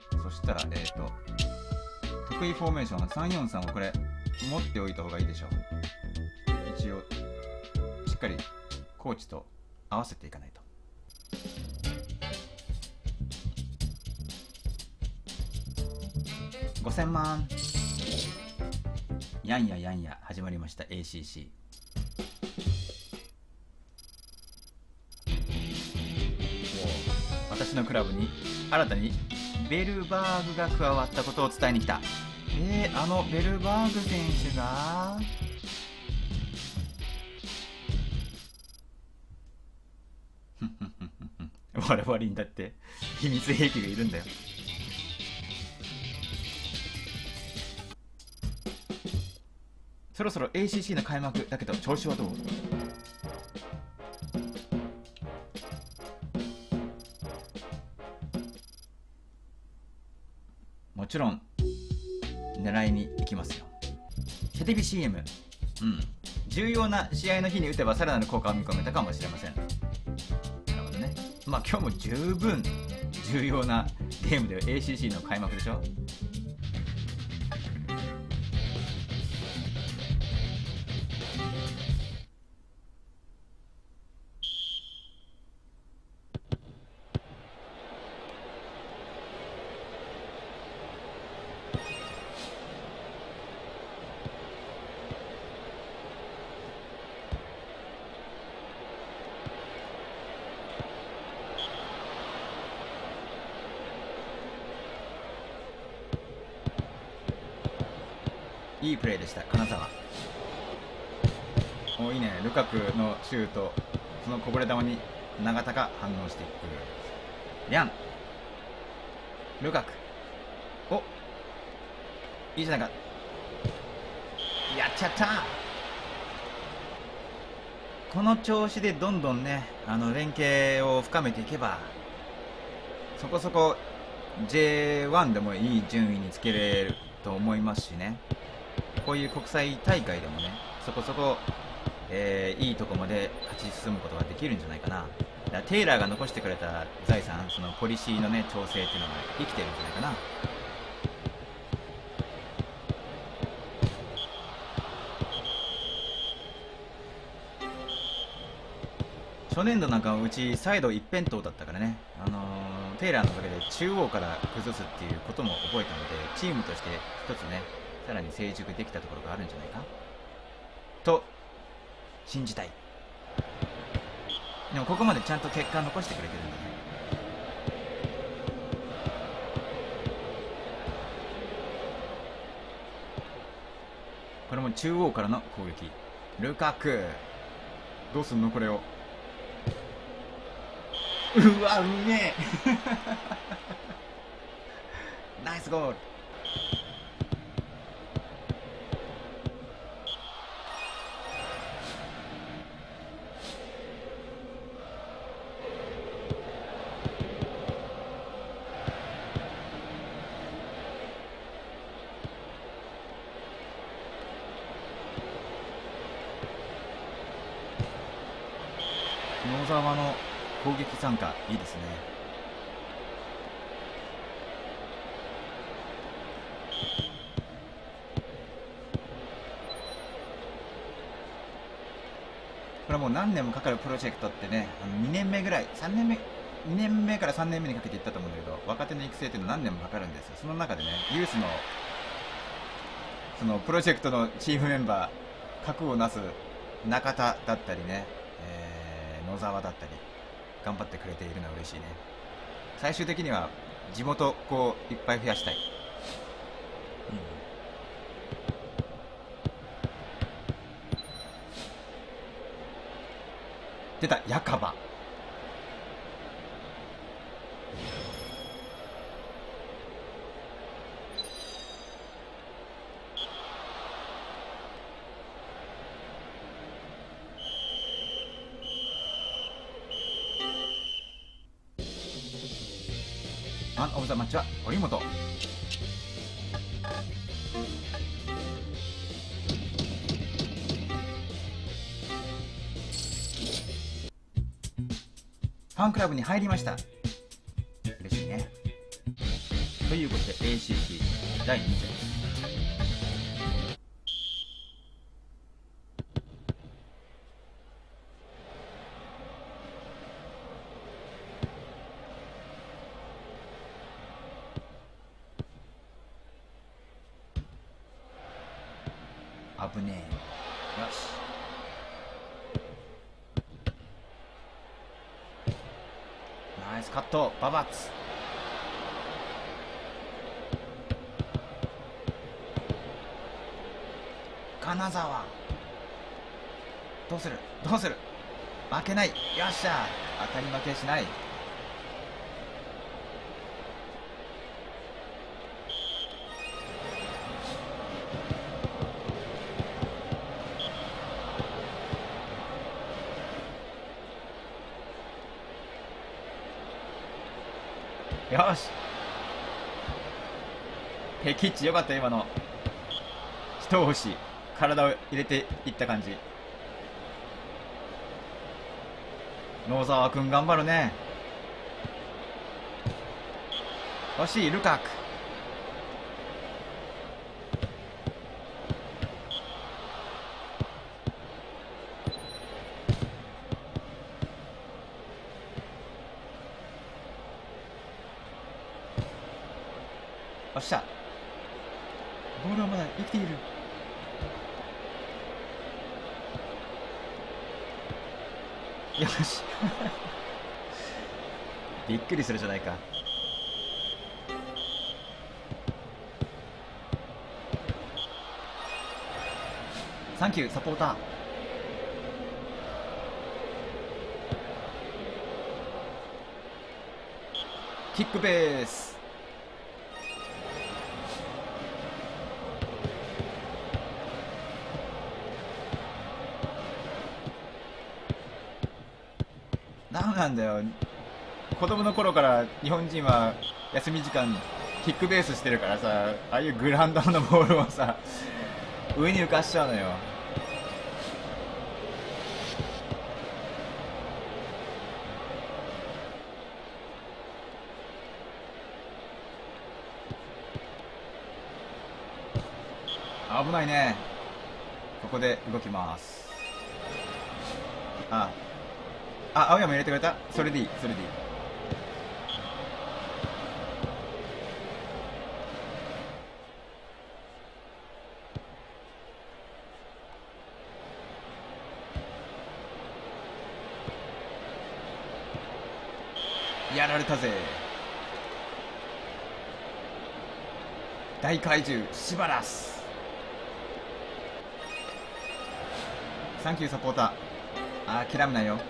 そしたら得意フォーメーション343をこれ持っておいた方がいいでしょう。一応しっかりコーチと合わせていかないと。5000万。やんややんや始まりました ACC。 私のクラブに新たにベルバーグが加わったことを伝えに来た。あのベルバーグ選手が我々にだって秘密兵器がいるんだよ。そろそろ ACC の開幕だけど調子はどう？もちろん狙いに行きますよ。テレビ CM、重要な試合の日に打てばさらなる効果を見込めたかもしれません。なるほどね。まあ今日も十分重要なゲームで ACC の開幕でしょ。いいプレーでした、金沢。お、いいね。ルカクのシュート、そのこぼれ球に永田が反応していく。リャン、ルカク、お、いいじゃないか。やっちゃった。この調子でどんどんね、連携を深めていけばそこそこ J1 でもいい順位につけれると思いますしね。こういう国際大会でもね、そこそこ、いいとこまで勝ち進むことができるんじゃないかな。だからテイラーが残してくれた財産、そのポリシーのね調整っていうのが生きてるんじゃないかな。初年度なんかうちサイド一辺倒だったからね、テイラーのおかげで中央から崩すっていうことも覚えたので、チームとして一つねさらに成熟できたところがあるんじゃないかと信じたい。でもここまでちゃんと結果を残してくれてるんだね。これも中央からの攻撃。ルカク、どうすんのこれを。うわ、うめえナイスゴール。野沢の攻撃参加いいですね。これはもう何年もかかるプロジェクトってね、2年目ぐらい、3年目、2年目から3年目にかけていったと思うんだけど、若手の育成っていうのは何年もかかるんですよ。その中でね、ユースのそのプロジェクトのチームメンバー、核をなす中田だったりね、野沢だったり頑張ってくれているのは嬉しいね。最終的には地元こういっぱい増やしたい。出た、ヤカバ。マン・オブ・ザ・マッチは堀本。ファンクラブに入りました。嬉しいね。 ということで ACT 第2戦です。危ねえ。よし、ナイスカット、ババッツ。金沢、どうするどうする、負けない。よっしゃ、当たり負けしない。よし、敵っちよかった。今の一押し、体を入れていった感じ。野沢君頑張るね。惜しい。ルカク、よっしゃ、ボールはまだ生きている。よしびっくりするじゃないか。サンキューサポーター。キックベース、ダメなんだよ。子供の頃から日本人は休み時間キックベースしてるからさ、ああいうグラウンドのボールをさ上に浮かしちゃうのよ。危ないね。ここで動きます。青山入れてくれた。それでいい、それでいい。やられたぜ。大怪獣シバラス。サンキューサポーター。諦めないよ。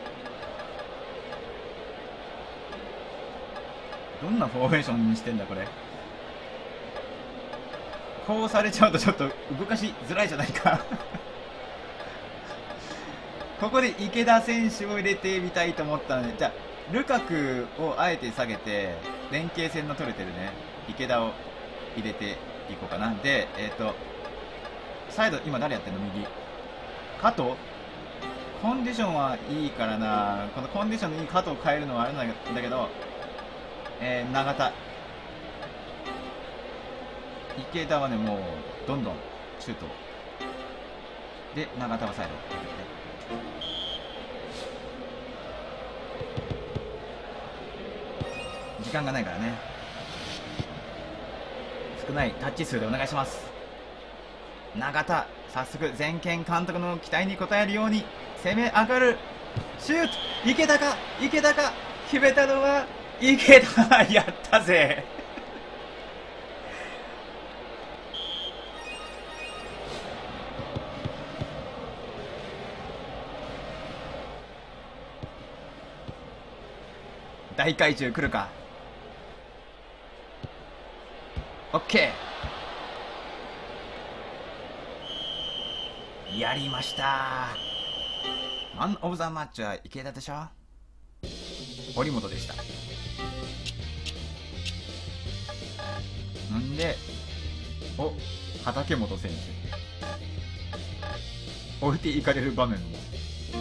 どんなフォーメーションにしてんだこれ。こうされちゃうとちょっと動かしづらいじゃないかここで池田選手を入れてみたいと思ったので、じゃあルカクをあえて下げて連携戦の取れてるね池田を入れていこうかな。でサイド今誰やってんの。右加藤。コンディションはいいからな。このコンディションのいい加藤を変えるのはあれなんだけど、永田、池田はねもうどんどんシュートで、永田はサイド。時間がないからね。少ないタッチ数でお願いします。永田、早速前健監督の期待に応えるように攻め上がる。シュート、池田か、池田か。決めたのは池田やったぜ大怪獣来るか。オッケー、やりました。マン・オブ・ザ・マッチは池田でしょ。堀本でした。んで畠本選手置いていかれる場面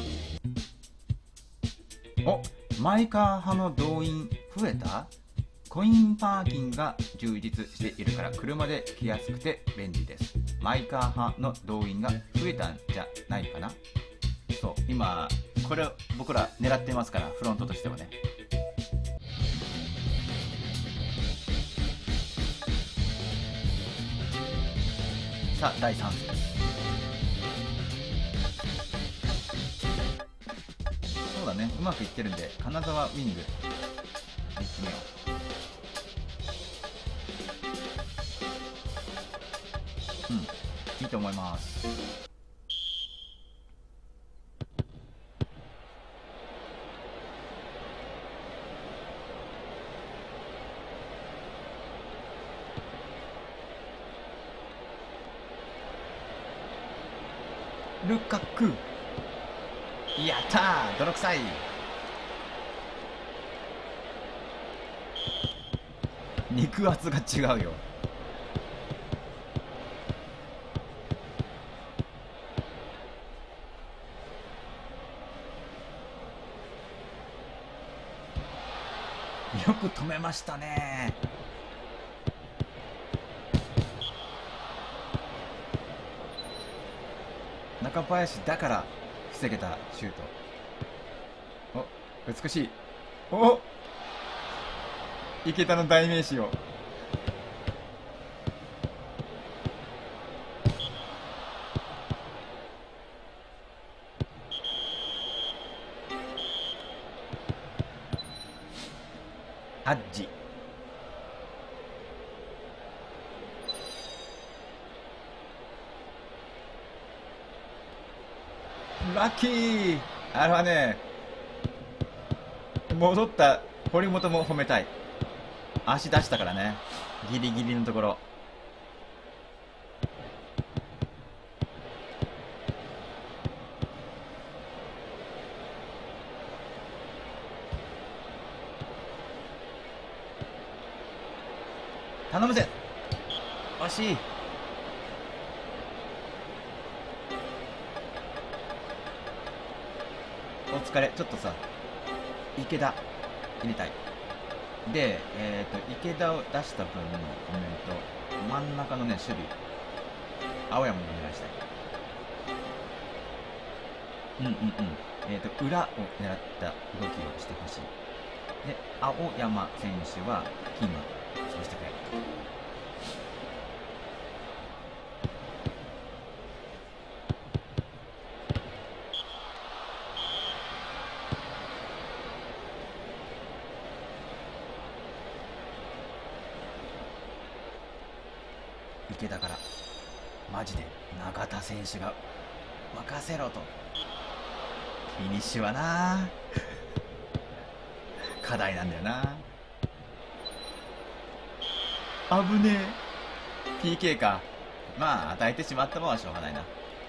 も。マイカー派の動員増えた。 コインパーキングが充実しているから車で来やすくて便利です。マイカー派の動員が増えたんじゃないかな。そう今これ僕ら狙ってますから、フロントとしてはね。さあ第3節です。そうだね、うまくいってるんで金沢ウィングいってみよう。いいと思います。ルカク、やったー、泥臭い。肉厚が違うよ。よく止めましたね。中林だから防げたシュート。お、美しい。お、池田の代名詞を。アッジ。ラッキー。あれはね、戻った堀本も褒めたい。足出したからね、ギリギリのところ。頼むぜ。惜しい。お疲れ。ちょっとさ、池田入れたい。で、池田を出した分のコメント、真ん中のね、守備、青山にお願いしたい。裏を狙った動きをしてほしい。で、青山選手はキーマン、そうしてくれ。池田からマジで永田選手が任せろと。フィニッシュはな課題なんだよな。危ねえ。 PK か。まあ与えてしまったものはしょうがないな。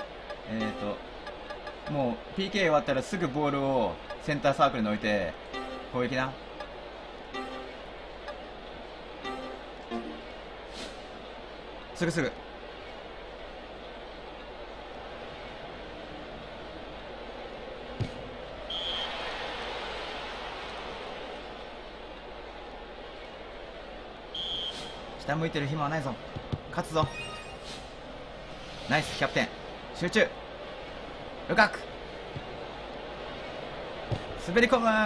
もう PK 終わったらすぐボールをセンターサークルに置いて攻撃な。すぐすぐ。下向いてる暇はないぞ。勝つぞ。ナイスキャプテン。集中。ルカク滑り込む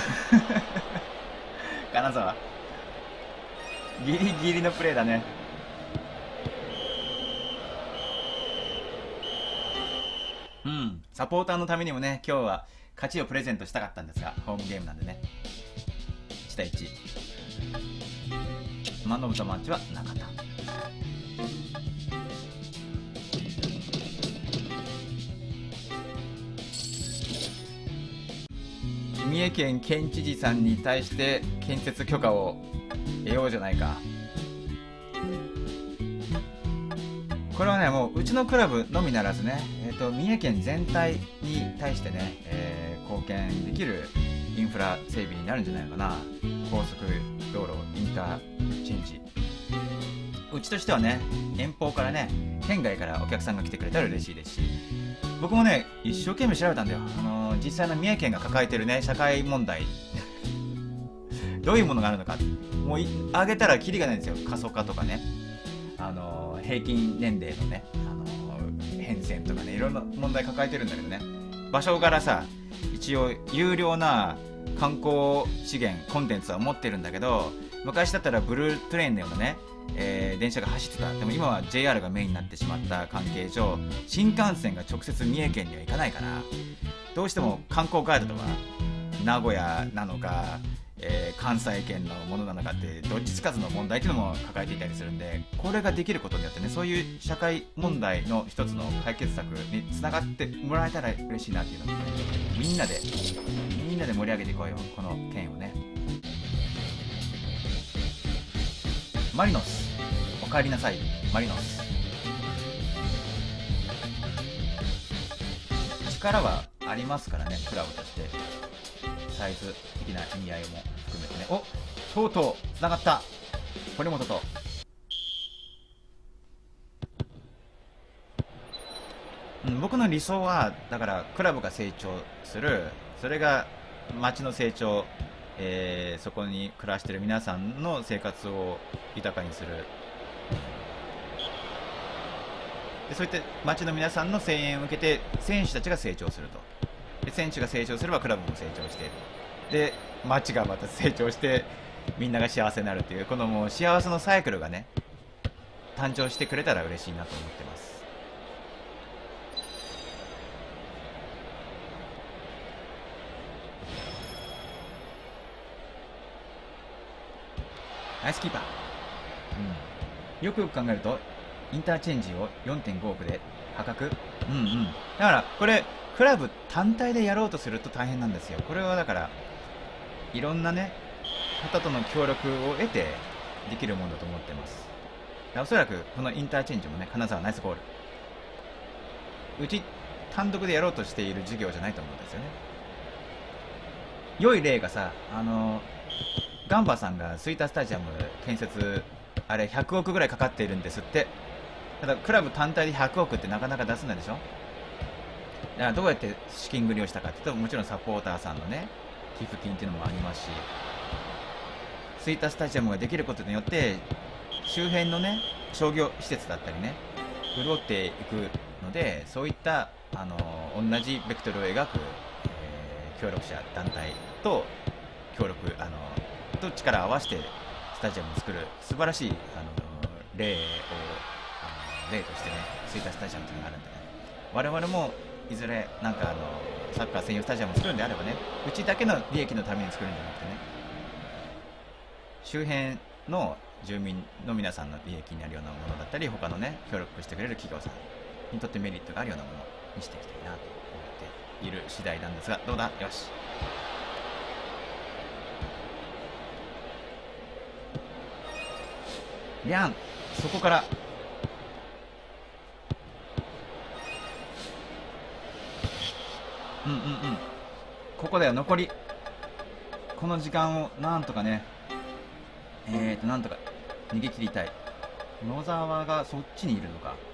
金沢ギリギリのプレーだね。サポーターのためにもね、今日は勝ちをプレゼントしたかったんですが、ホームゲームなんでね。1対1。マンオブザマッチはなかった。三重県県知事さんに対して建設許可を得ようじゃないか。これはね、もううちのクラブのみならずね、三重県全体に対してね、貢献できるインフラ整備になるんじゃないのかな。高速道路、インターチェンジ。うちとしてはね、遠方からね、県外からお客さんが来てくれたら嬉しいですし、僕もね、一生懸命調べたんだよ。実際の三重県が抱えてるね、社会問題どういうものがあるのか、もう上げたらキリがないんですよ。過疎化とかね、平均年齢のね、変遷とかね、いろんな問題抱えてるんだけどね、場所柄さ、一応有料な観光資源コンテンツは持ってるんだけど、昔だったらブルートレインでもね、電車が走ってた。でも今は JR がメインになってしまった関係上、新幹線が直接三重県には行かないから、どうしても観光ガイドとか名古屋なのか、関西圏のものなのかってどっちつかずの問題っていうのも抱えていたりするんで、これができることによってね、そういう社会問題の一つの解決策につながってもらえたら嬉しいなっていうのを、みんなで盛り上げていこうよ、この県をね。マリノス、お帰りなさい。マリノス、力はありますからね、クラブとしてサイズ的な意味合いも含めてね。お、とうとうつながった、堀本と。僕の理想はだからクラブが成長する、それが町の成長、そこに暮らしている皆さんの生活を豊かにする。でそういった町の皆さんの声援を受けて選手たちが成長すると。で選手が成長すればクラブも成長して、で町がまた成長してみんなが幸せになるっていう、このもう幸せのサイクルがね誕生してくれたら嬉しいなと思ってます。ナイスキーパー、よくよく考えるとインターチェンジを 4.5 億で破格。だからこれクラブ単体でやろうとすると大変なんですよ。これはだからいろんなね方との協力を得てできるものだと思ってます。おそらくこのインターチェンジもね、金沢ナイスゴール、うち単独でやろうとしている事業じゃないと思うんですよね。良い例がさ、ガンバさんが吹田スタジアム建設、あれ100億ぐらいかかっているんですって。ただクラブ単体で100億ってなかなか出せないでしょ。だからどうやって資金繰りをしたかっていうと、もちろんサポーターさんのね寄付金っていうのもありますし、吹田スタジアムができることによって周辺のね商業施設だったりね潤っていくので、そういった同じベクトルを描く、協力者団体と協力と力を合わせてスタジアムを作る素晴らしい例としてね、吹田スタジアムというのがあるんでね、我々もいずれなんかサッカー専用スタジアムを作るんであればね、うちだけの利益のために作るんじゃなくてね、周辺の住民の皆さんの利益になるようなものだったり、他のね協力してくれる企業さんにとってメリットがあるようなものにしていきたいなと思っている次第なんですが、どうだ、よし。リャン、そこからここだよ、残りこの時間をなんとかね、なんとか逃げ切りたい。野沢がそっちにいるのか。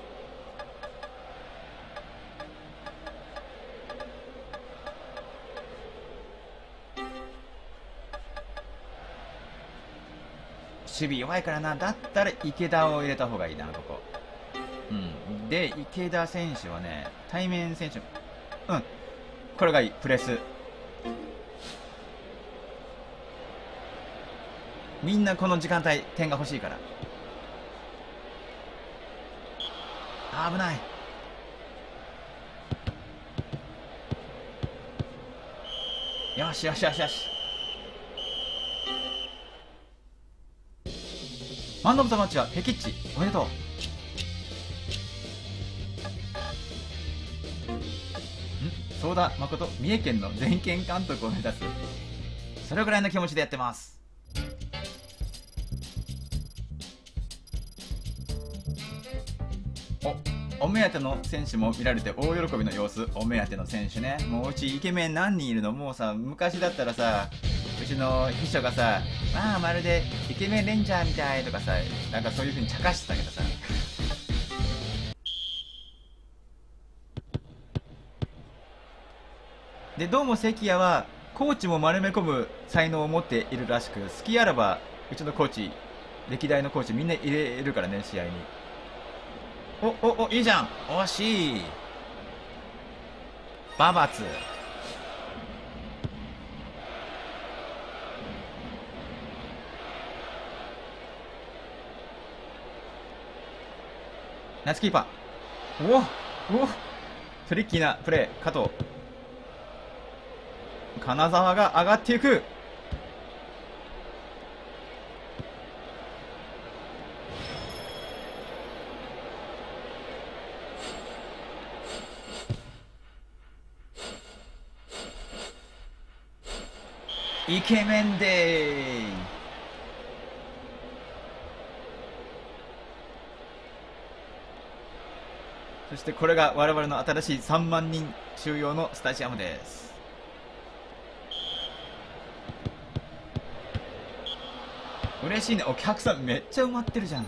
守備弱いからな。だったら池田を入れた方がいいな、ここ。で池田選手はね、対面選手、これがいい。プレス、みんなこの時間帯点が欲しいから。危ない。よしよしよしよし。マンオブザマッチはペキッチ、おめでとう。相田誠、三重県の全県監督を目指す。それぐらいの気持ちでやってます。お目当ての選手も見られて大喜びの様子。お目当ての選手ね、もううちイケメン何人いるの。もうさ、昔だったらさ、うちの秘書がさ、まるでイケメンレンジャーみたいとかさ、なんかそういう風に茶化してたけどさでどうも関谷はコーチも丸め込む才能を持っているらしく、隙あらばうちのコーチ、歴代のコーチみんな入れるからね、試合に。おいいじゃん、惜しい。ババツ、ナイスキーパー。おトリッキーなプレー。加藤、金沢が上がっていく。イケメンでー。そしてこれが我々の新しい3万人収容のスタジアムです。嬉しいね、お客さんめっちゃ埋まってるじゃん。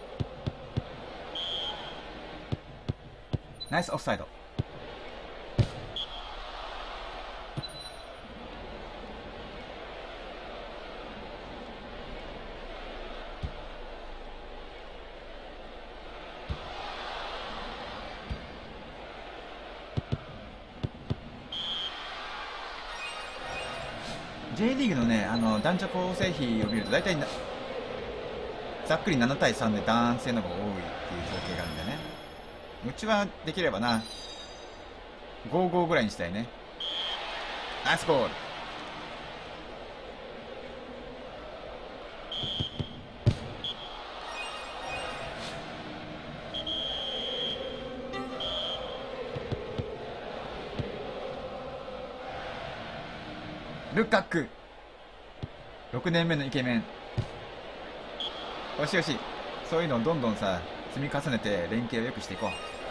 ナイスオフサイド。J リーグのね、男女構成比を見ると大体ざっくり7対3で男性の方が多いっていう統計があるんだよね。うちはできればな5-5ぐらいにしたいね。ナイスゴール。ルカク、6年目のイケメン。よしよし、そういうのをどんどんさ積み重ねて連携を良くしていこう。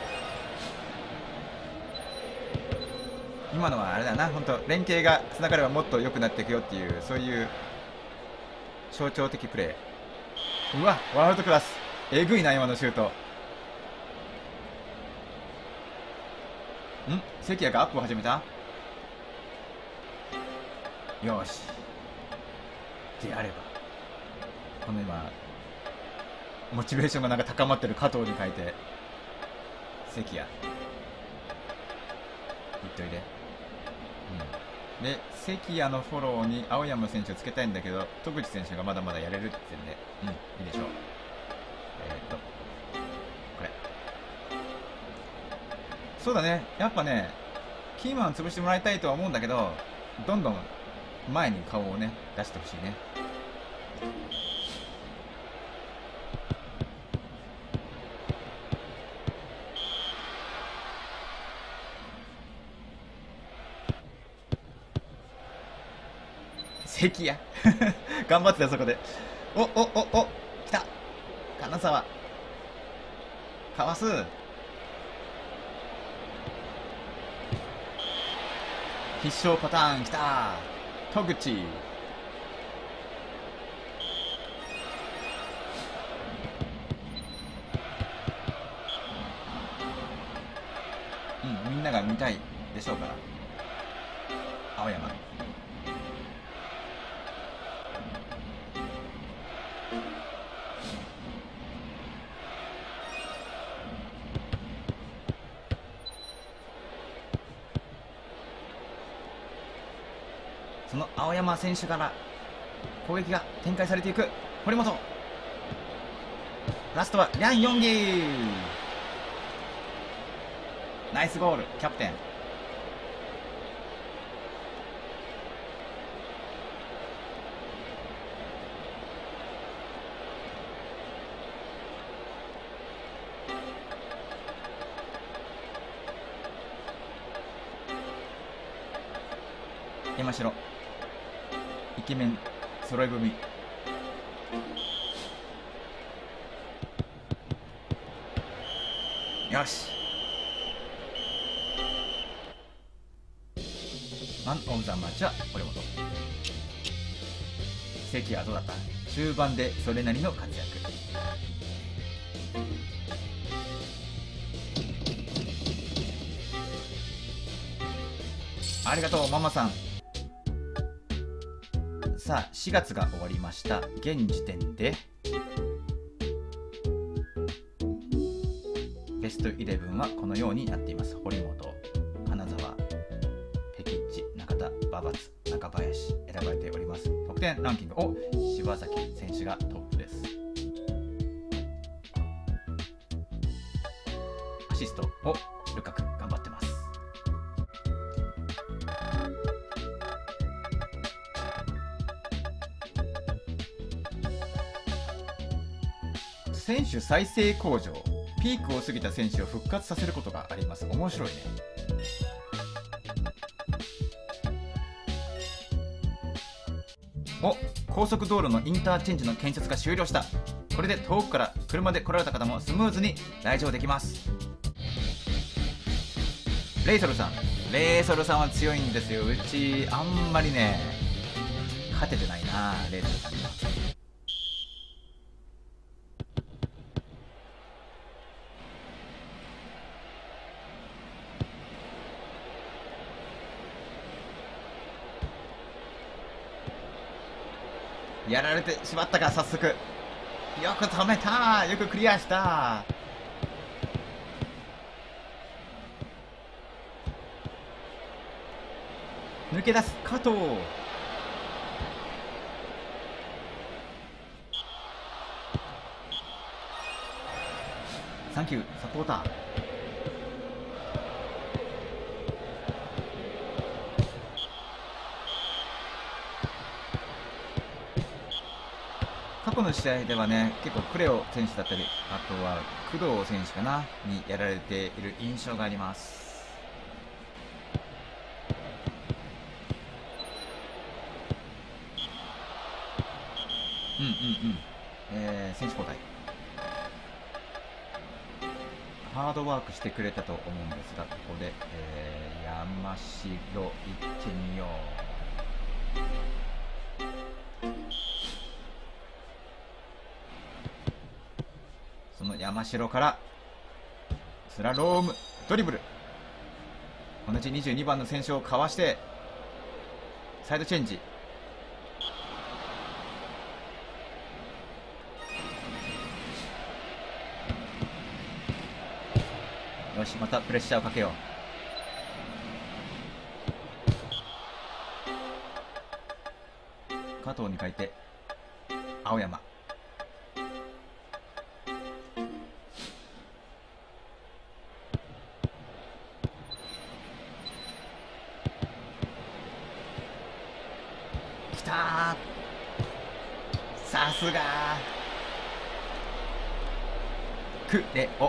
今のはあれだな、本当連携がつながればもっと良くなっていくよっていう、そういう象徴的プレー。うわ、ワールドクラス、えぐいな今のシュート。関谷がアップを始めた。よし、であればこの今モチベーションがなんか高まってる加藤に変えて関谷いっといで。で関谷のフォローに青山選手をつけたいんだけど、戸口選手がまだまだやれるって言うんで、いいでしょう。これそうだね、やっぱねキーマン潰してもらいたいとは思うんだけど、どんどん前に顔をね出してほしいね。関谷頑張ってたそこで。来た金沢、かわす。必勝パターンきた。戸口、みんなが見たいでしょうから。青山、その青山選手から攻撃が展開されていく。堀本、ラストはリャン・ヨンギー。ナイスゴール、キャプテン。山城、イケメン揃い踏み。よし、マン・オブ・ザ・マッチは堀本。関はどうだった。終盤でそれなりの活躍。ありがとうママさん。 さあ4月が終わりました。現時点でベスト11はこのようになっています。堀本、金沢、ペキッチ、中田、馬場津、中林選ばれております。得点ランキング、柴崎選手がトップです。アシストルカク頑張ってます。選手再生工場、ピークを過ぎた選手を復活させることがあります。面白いね。高速道路のインターチェンジの建設が終了した。これで遠くから車で来られた方もスムーズに来場できます。レイソルさんは強いんですよ。うちあんまりね勝ててないな、レイソルさんには。やられてしまったか。早速よく止めた、よくクリアした。抜け出す加藤。サンキューサポーター。過去の試合ではね、結構クレオ選手だったり、あとは工藤選手かなにやられている印象があります。選手交代。ハードワークしてくれたと思うんですが、ここで、山城行ってみよう。その山城からスラロームドリブル、同じ22番の選手をかわしてサイドチェンジ。よし、またプレッシャーをかけよう。加藤に変えて青山。きたー、さすがクレオ。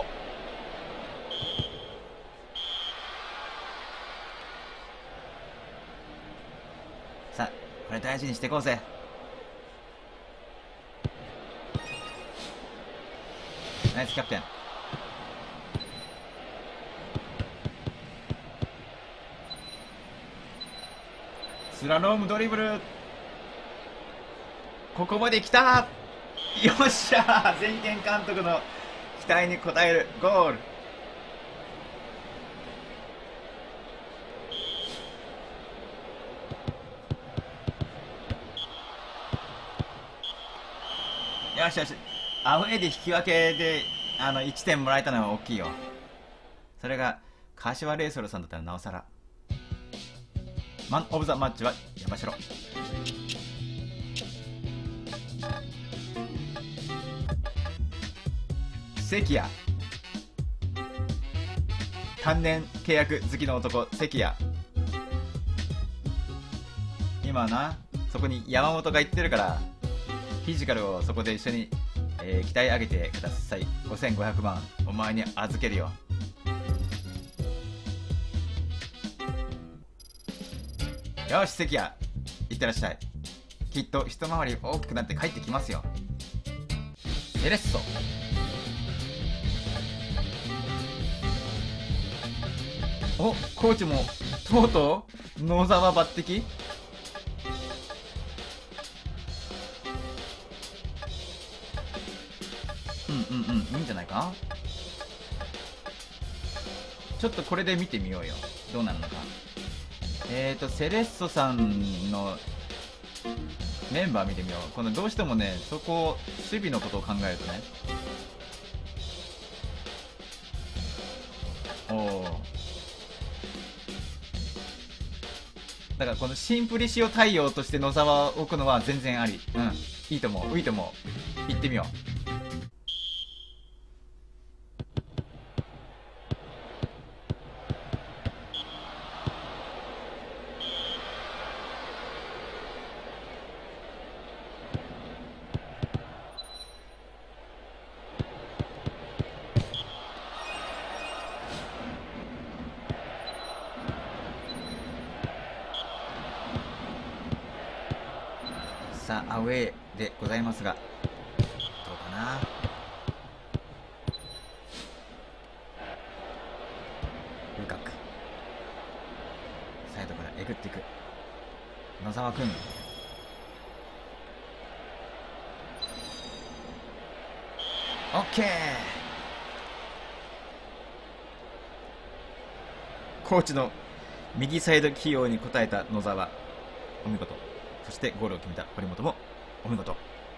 さあこれ大事にしていこうぜ。ナイスキャプテン。スラロームドリブル、ここまで来た。よっしゃー、前見監督の期待に応えるゴール。よしよし、アウェーで引き分けで1点もらえたのは大きいよ。それが柏レイソルさんだったらなおさら。マン・オブ・ザ・マッチは山城。関谷、単年契約好きの男関谷。今なそこに山本が行ってるからフィジカルをそこで一緒に、鍛え上げてください。5500万お前に預けるよ。よし関谷、いってらっしゃい。きっと一回り大きくなって帰ってきますよ。セレッソ、お、コーチもとうとう野沢抜擢。いいんじゃないか。ちょっとこれで見てみようよ、どうなるのか。セレッソさんのメンバー見てみよう。このどうしてもね、そこ守備のことを考えるとね。おお、だからこのシンプリシオ対応として野沢を置くのは全然あり。うん、いいと思う、いいと思う。行ってみよう。さあアウェーでございますが、どうかな。ルカクサイドからえぐっていく野沢君。オッケー。コーチの右サイド起用に応えた野沢、お見事。そしてゴールを決めた堀本もお見事。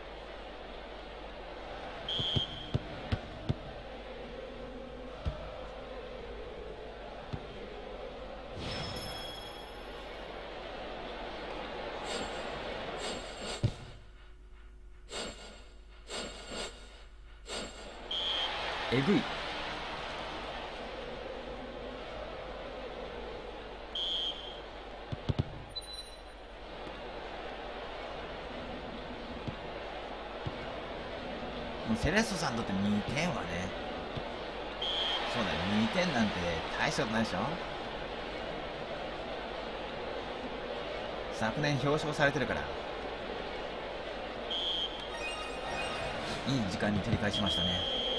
えぐい。セレッソさんにとって2点はね、そうだよ、2点なんて大したことないでしょ。昨年表彰されてるから、いい時間に取り返しましたね。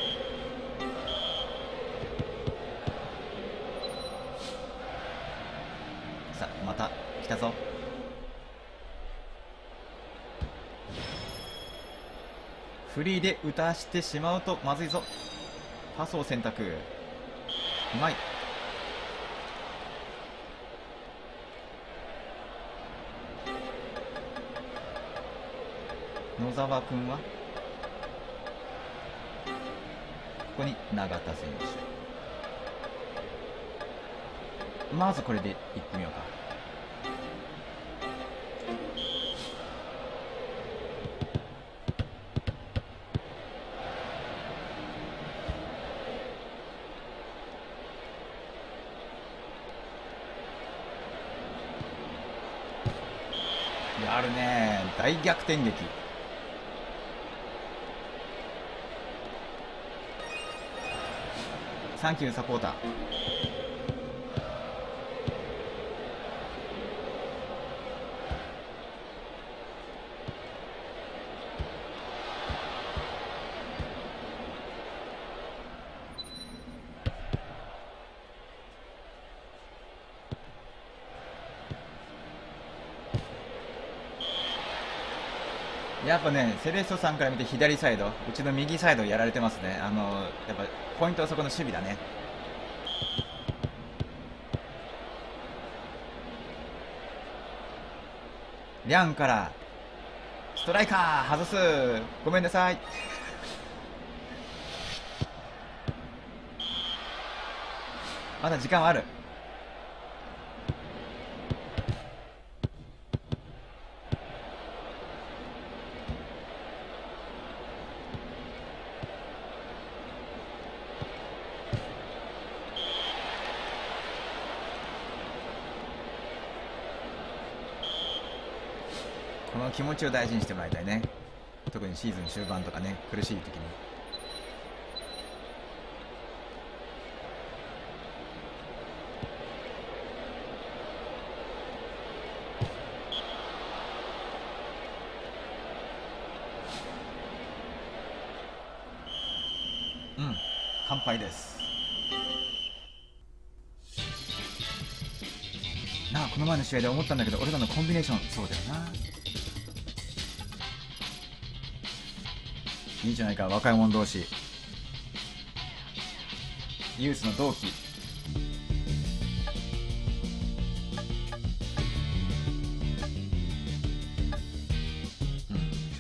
さあまた来たぞ。フリーで打たしてしまうとまずいぞ。パスを選択、うまい。野沢君はここに永田選手、まずこれでいってみようか。やるね、大逆転劇。サンキューサポーター。やっぱね、セレッソさんから見て左サイド、うちの右サイドやられてますね。やっぱポイントはそこの守備だね。リャンからストライカー外す。ごめんなさい。まだ時間はある。この気持ちを大事にしてもらいたいね。特にシーズン終盤とかね、苦しい時に。うん、乾杯です。なあ、この前の試合で思ったんだけど、俺らのコンビネーション、そうだよな。いいじゃないか、若い者同士、ユースの同期。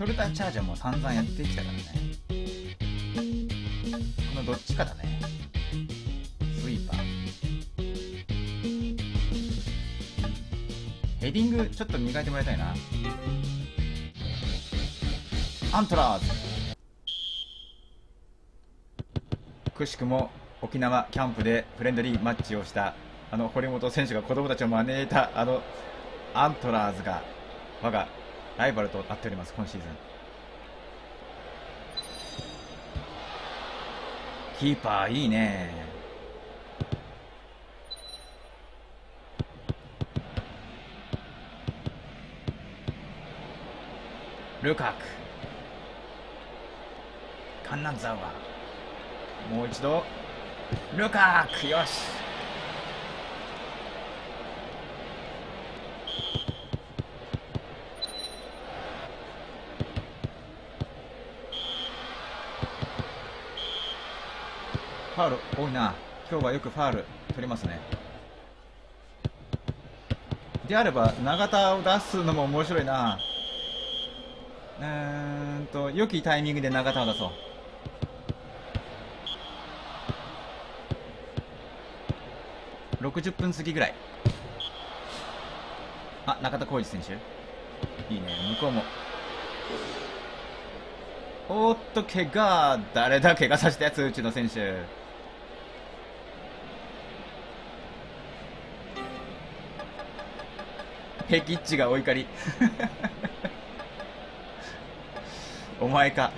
ショルダーチャージはもう散々やってきたからね。このどっちかだね。スイーパー。ヘディングちょっと磨いてもらいたいな。アントラーズ。くしくも沖縄キャンプでフレンドリーマッチをした堀本選手が子供たちを招いたアントラーズが我がライバルとなっております。今シーズンキーパーいいね。ルカク、カンナンザワ、もう一度ルカク、よし。ファウル多いな。今日はよくファウル取りますね。であれば永田を出すのも面白いな。良きタイミングで永田を出そう。60分過ぎぐらい。あ、中田浩二選手いいね。向こうもおっと怪我。誰だ怪我させたやつ、うちの選手。ペキッチがお怒りお前か。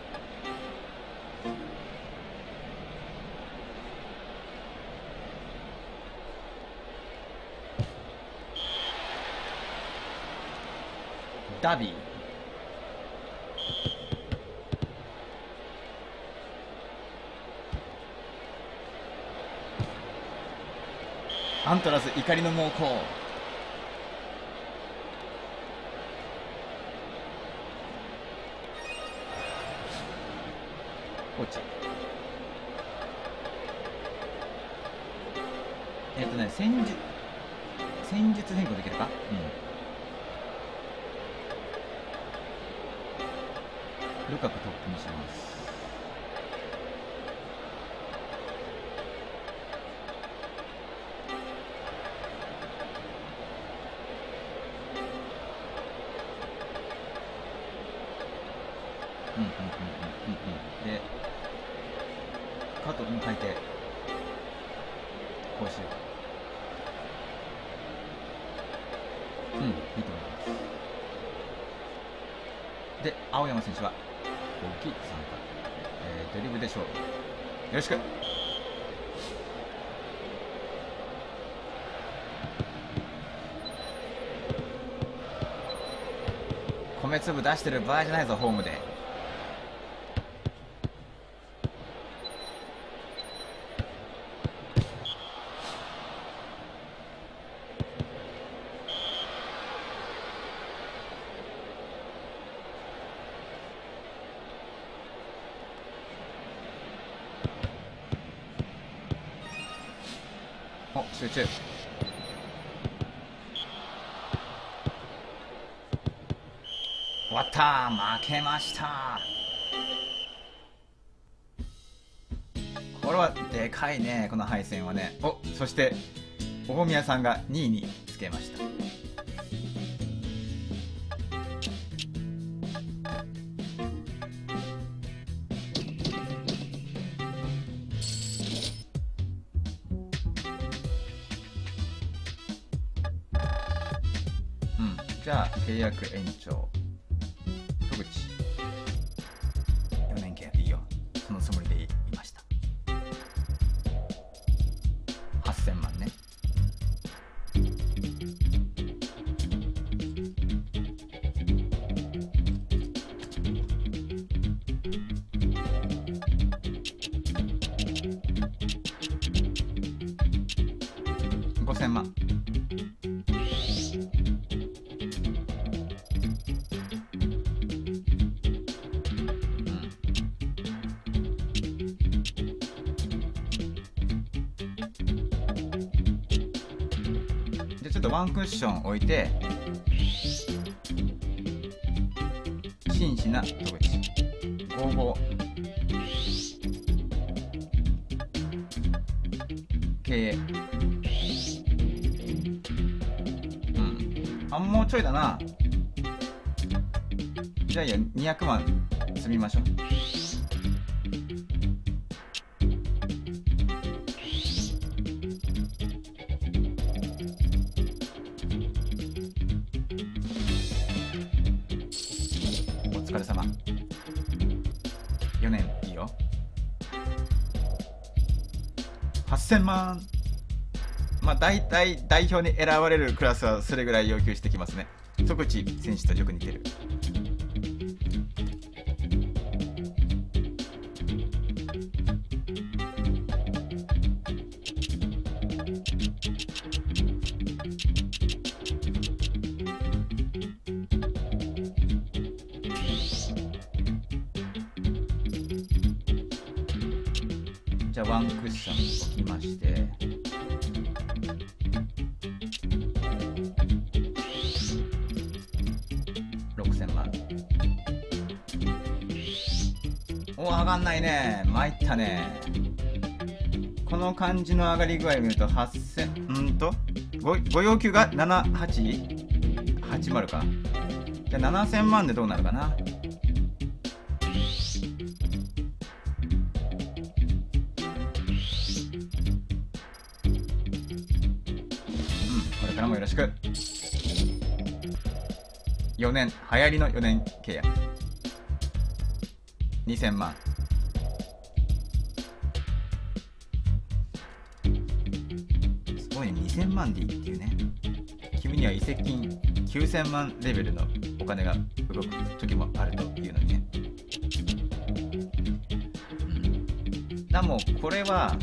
ダビー、アントラス怒りの猛攻。コーチ戦術変更できるか。ルカクトップにします。でカットに変えてこうしよう。いいと思います。で青山選手は大きい参加、ドリブルで勝負。よろしく。米粒出してる場合じゃないぞ、ホームで。お、集中。終わったー、負けました。これはでかいね、この敗戦はね。お、そして大宮さんが2位につけました。じゃあ契約延長。戸口4年契約。いいよ、そのつもりでいました。8000万ね。5000万。ちょっとワンクッション置いて紳士しな戸口55経営、もうちょいだな。じゃあいや200万積みましょう。お疲れ様。4年いいよ。8000万。まあ大体代表に選ばれるクラスはそれぐらい要求してきますね。戸口選手とよく似てる。じゃあワンクッション置きまして、6000万。お、上がんないね。参ったね。この感じの上がり具合を見ると8000、ご要求が7880か。じゃあ7000万でどうなるかな。これからもよろしく。4年、流行りの4年契約。2000万。すごいね、2000万でいいっていうね。君には移籍金9000万レベルのお金が動く時もあるというのにね。だもうこれは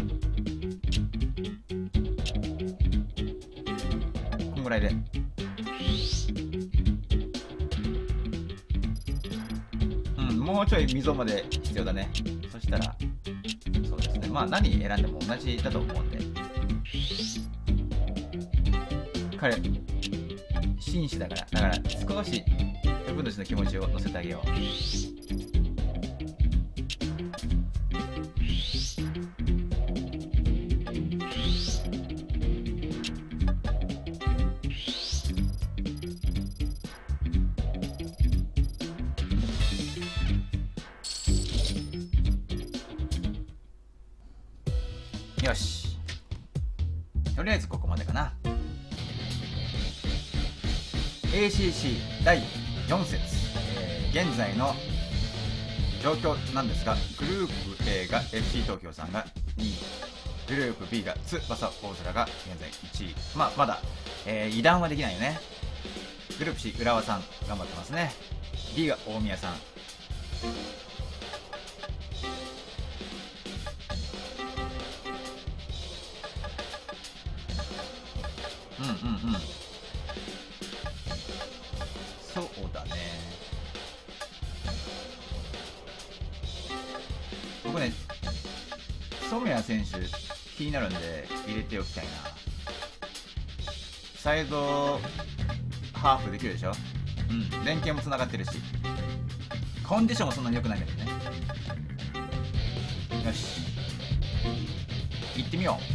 こんぐらいで。もうちょい溝まで必要だね。そしたらそうですね、まあ何選んでも同じだと思うんで。彼紳士だから、少し自分たちの気持ちを乗せてあげよう。よし、とりあえずここまでかな。ACC 第4節、現在の状況なんですが、グループ A が FC 東京さんが2位、グループ B が翼大空が現在1位。まだ、油断はできないよね。グループ C 浦和さん頑張ってますね。 D が大宮さん。そうだね。僕ね、染谷選手気になるんで入れておきたいな。サイドハーフできるでしょ。連携もつながってるし、コンディションもそんなに良くないけどね。よし、行ってみよう。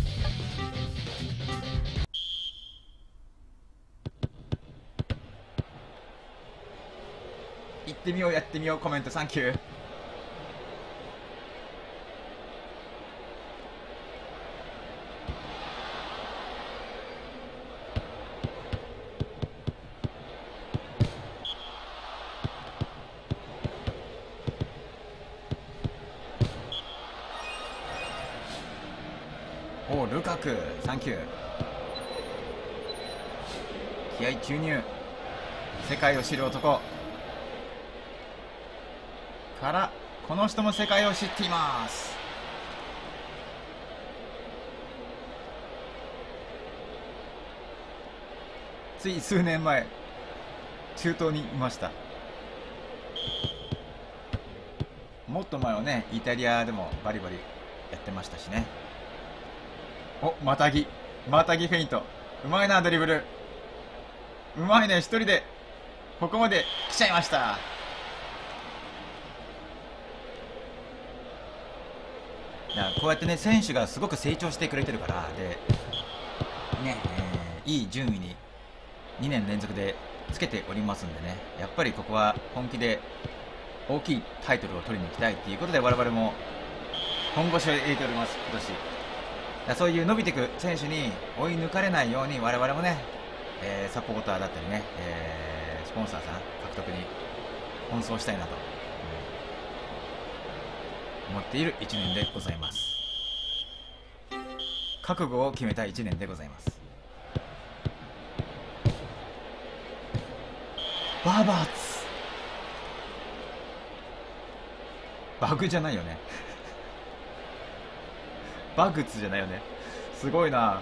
行ってみよう、やってみよう。コメントサンキュー。おルカク、サンキュー。気合注入。世界を知る男から、この人も世界を知っています。つい数年前中東にいました。もっと前はね、イタリアでもバリバリやってましたしね。お、またぎフェイント。うまいな、ドリブル。うまいね、一人でここまで来ちゃいました。 やこうやってね選手がすごく成長してくれてるからでね、いい順位に2年連続でつけておりますんでね、やっぱりここは本気で大きいタイトルを取りに行きたいということで我々も本腰を入れております今年。そういう伸びていく選手に追い抜かれないように我々もね、サポーターだったりね、スポンサーさん獲得に奔走したいなと、思っている1年でございます。覚悟を決めた1年でございます。バーバーツバグじゃないよねバグツじゃないよね。すごいな。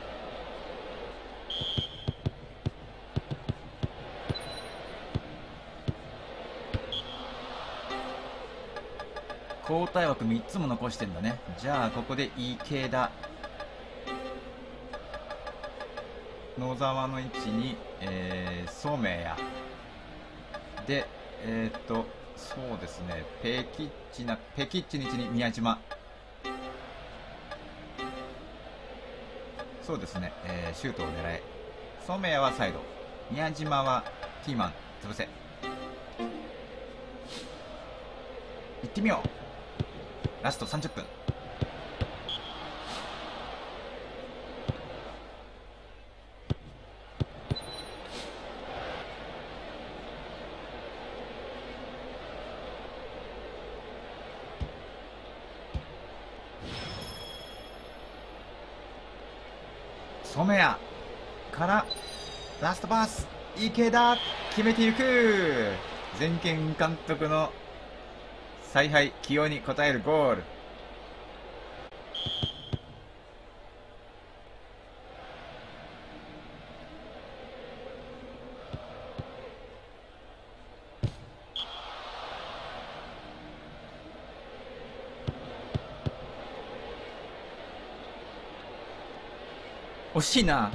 交代枠3つも残してんだね。じゃあここで池田野沢の位置に、染谷でそうですね、ペキッチの位置に宮島、そうですね、シュートを狙え。染谷はサイド、宮島はキーマン潰せ。行ってみよう。ラスト30分。染谷からラストパス、池田決めていく。前健監督の采配起用に応えるゴール。惜しいな。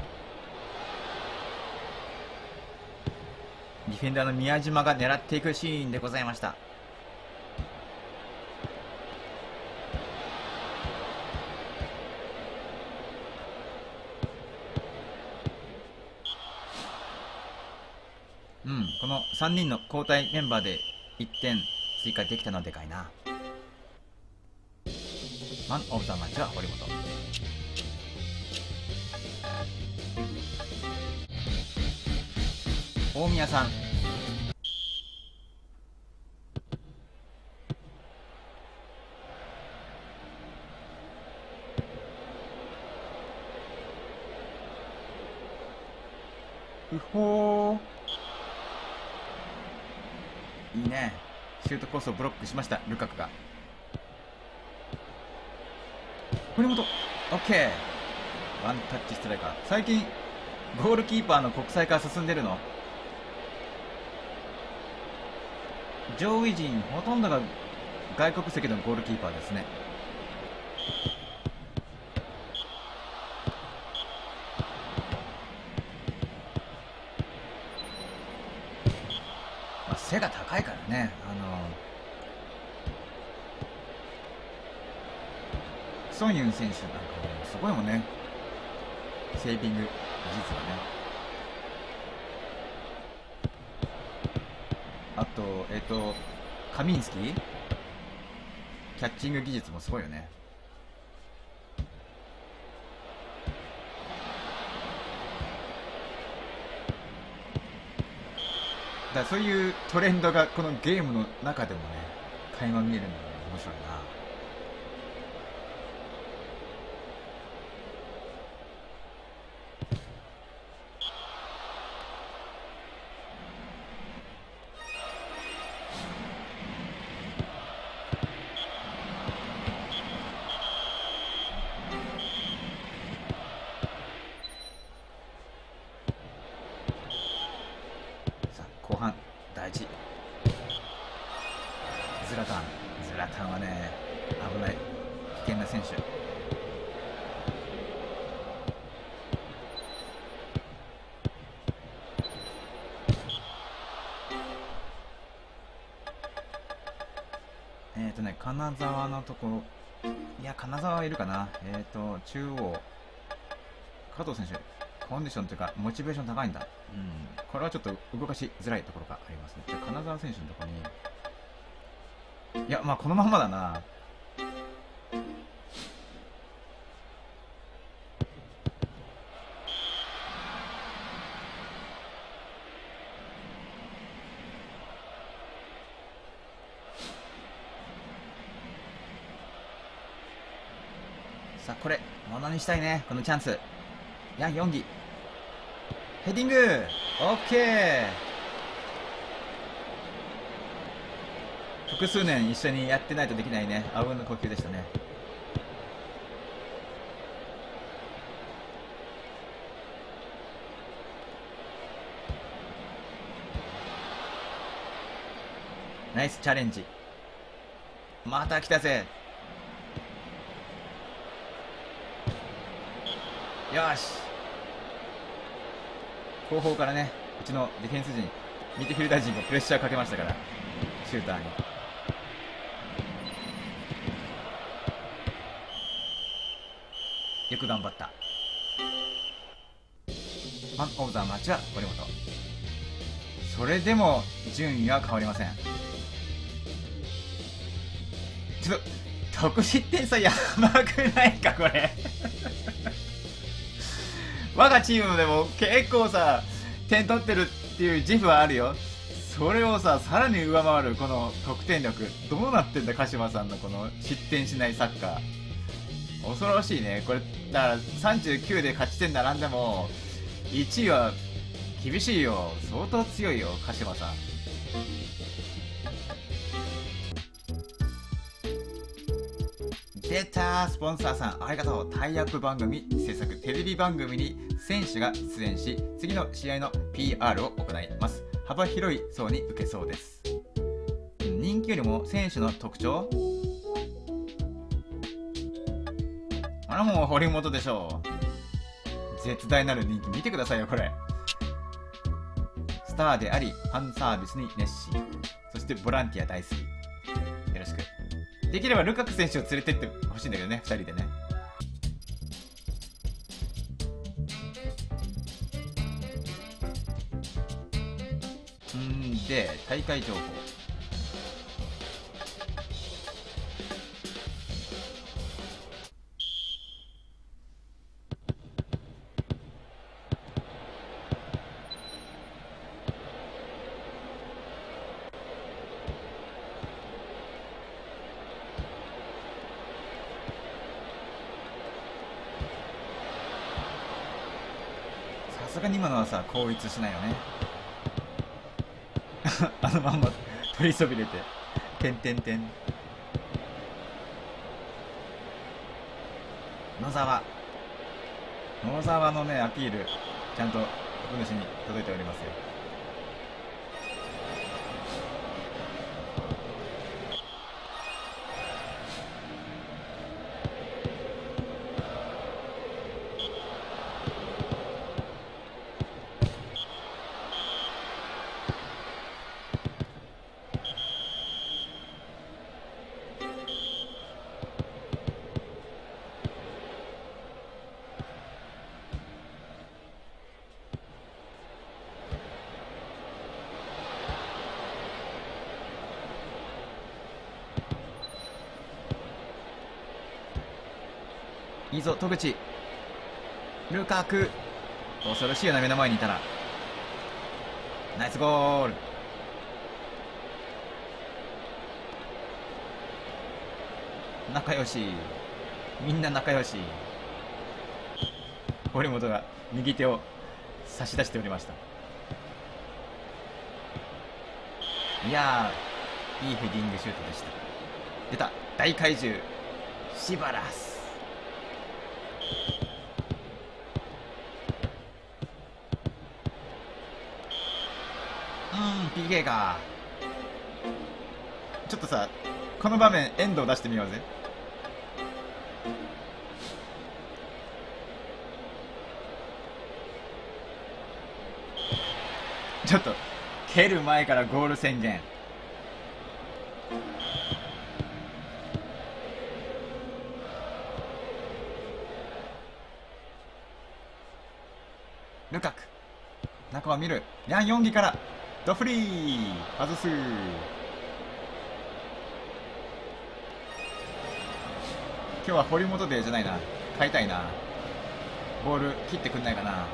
ディフェンダーの宮島が狙っていくシーンでございました。この3人の交代メンバーで1点追加できたのはでかいな。マン・オブ・ザ・マッチは堀本。大宮さん、うほー、いいね。シュートコースをブロックしましたルカクが。堀本、オッケー、ワンタッチストライカー。最近ゴールキーパーの国際化進んでるの。上位陣ほとんどが外国籍のゴールキーパーですね。背が高いからね。ソンユン選手なんかもすごいもんね、セービング技術がね。あとカミンスキー、キャッチング技術もすごいよね。だからそういうトレンドがこのゲームの中でもね垣間見えるのが面白いな。後半大事。ズラタンはね危ない、危険な選手。金沢のところいや、金沢はいるかな。中央、加藤選手、コンディションというか、モチベーション高いんだ。これはちょっと動かしづらいところがありますね。じゃあ、金沢選手のところに、いや、まあ、このまんまだな。さあ、これ、ものにしたいね、このチャンス。ヤン・ヨンギ。ヘディング !OK! 複数年一緒にやってないとできないね。あうんの呼吸でしたね。ナイスチャレンジ。また来たぜ。よし、後方からね、うちのディフェンス陣、ミッドフィルダー陣がプレッシャーかけましたから、シューターに。よく頑張った。ファン・オブ・ザ・マッチは森本。それでも順位は変わりません。ちょっと得失点差やばくないかこれ我がチームでも結構さ点取ってるっていう自負はあるよ。それをささらに上回るこの得点力、どうなってんだ鹿島さんのこの失点しないサッカー、恐ろしいねこれ。だから39で勝ち点並んでも1位は厳しいよ。相当強いよ鹿島さん。出た、スポンサーさんありがとう。タイアップ番組制作、テレビ番組に選手が出演し、次の試合の PR を行います。幅広い層に受けそうです。人気よりも選手の特徴、あれもう堀本でしょう。絶大なる人気、見てくださいよこれ。スターでありファンサービスに熱心、そしてボランティア大好き。よろしく。できればルカク選手を連れてってほしいんだけどね、2人でね。で、大会情報。さすがに今のはさ、後逸しないよねあのまんま取りそびれててんてんてん。野沢のねアピール、ちゃんと福主に届いておりますよ。いいぞ戸口、ルカク、恐ろしいよな、目の前にいたら。ナイスゴール。仲良し、みんな仲良し。堀本が右手を差し出しておりました。いやー、いいヘディングシュートでした。出た、大怪獣シバラス。PK か。ちょっとさ、この場面遠藤出してみようぜ。ちょっと蹴る前からゴール宣言。 ルカク、中を見る。ヤン・ヨンギからドフリー外す。今日は堀本デーじゃないな、買いたいな。ボール切ってくんないかな。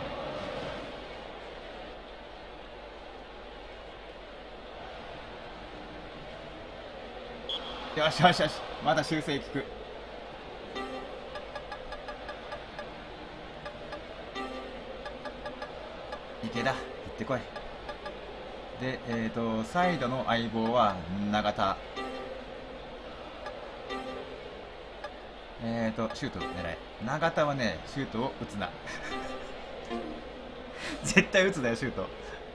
よしよしよし、まだ修正効く。池田行ってこい。でサイドの相棒は永田。シュート狙い。永田はね、シュートを打つな絶対打つだよ、シュート。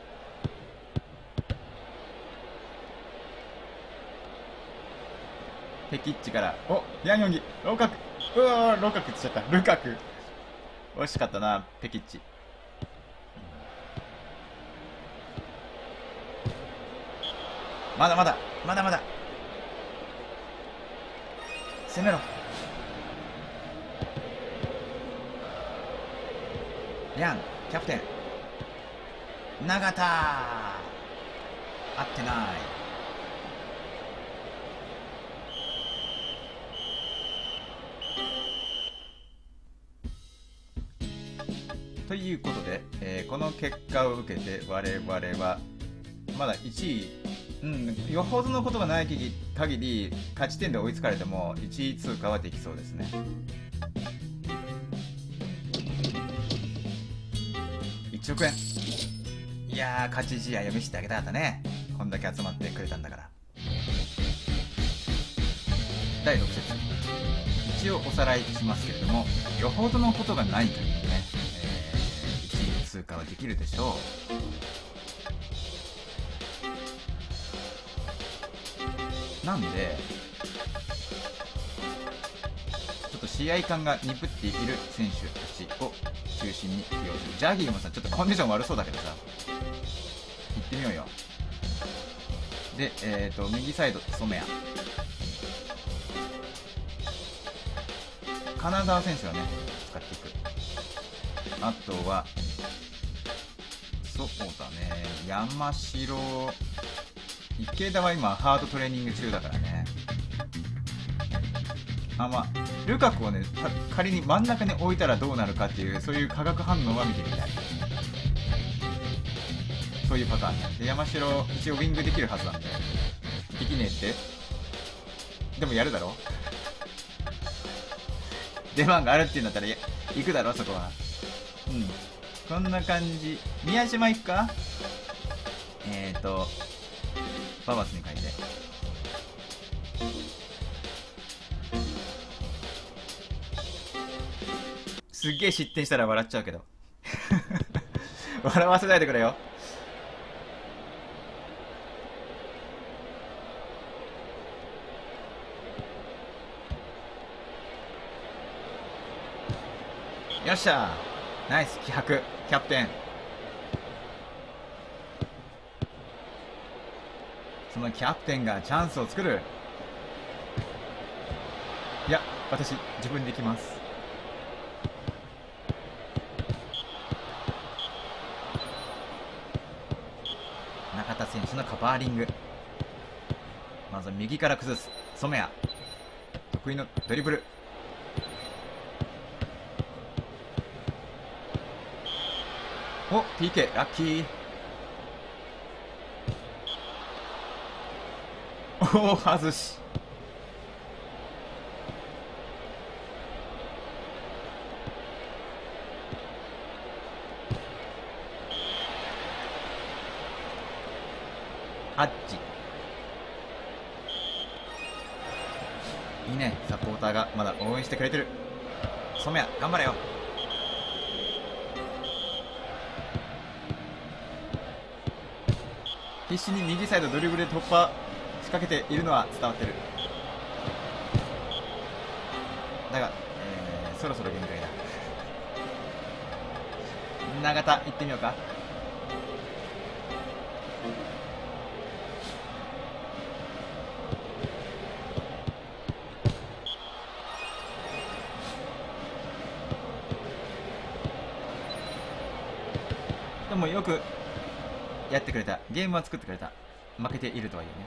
ペキッチから、お、ヤンヨンギ、ロカク、うわー、ロカクって言っちゃった。ルカク、惜しかったな、ペキッチ。まだまだまだまだ攻めろ。リャンキャプテン、永田合ってない。ということで、この結果を受けて我々はまだ1位、よほどのことがない限り勝ち点で追いつかれても1位通過はできそうですね。1億円、いやー、勝ち試合を見せてあげたかったね。こんだけ集まってくれたんだから。第6節、一応おさらいしますけれども、よほどのことがない限りね、1位通過はできるでしょう。なんでちょっと試合感が鈍っている選手たちを中心に起用する。ジャギーもさ、ちょっとコンディション悪そうだけどさ、行ってみようよ。で、右サイド染谷、金沢選手はね使っていく。あとはそうだね、山城、池田は今ハードトレーニング中だからね。ルカクをね、仮に真ん中に置いたらどうなるかっていう、そういう化学反応は見てみたい。そういうパターンね。で、山城一応ウィングできるはずなんで、できねえってでもやるだろ出番があるっていうんだったら行くだろ、そこは。こんな感じ。宮島行くか。ババスに書いて、すっげえ失点したら笑っちゃうけど笑わせないでくれよ。よっしゃー、ナイス気迫、キャプテン。そのキャプテンがチャンスを作る。いや、私自分で行きます。中田選手のカバーリング。まずは右から崩す染谷、得意のドリブル。お、 PK ラッキー。おお、外し。ハッチ、いいね。サポーターがまだ応援してくれてる。染谷頑張れよ。必死に右サイドドリブルで突破仕掛けているのは伝わってる。だが、そろそろ限界だ。永田行ってみようか。 ともよくやってくれた、ゲームは作ってくれた。負けているとはいえね。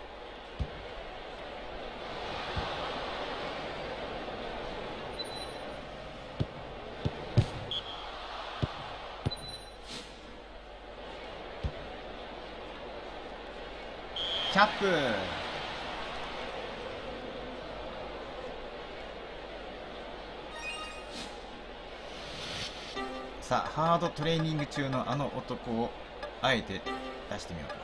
キャップ。さあ、ハードトレーニング中のあの男をあえて出してみようか。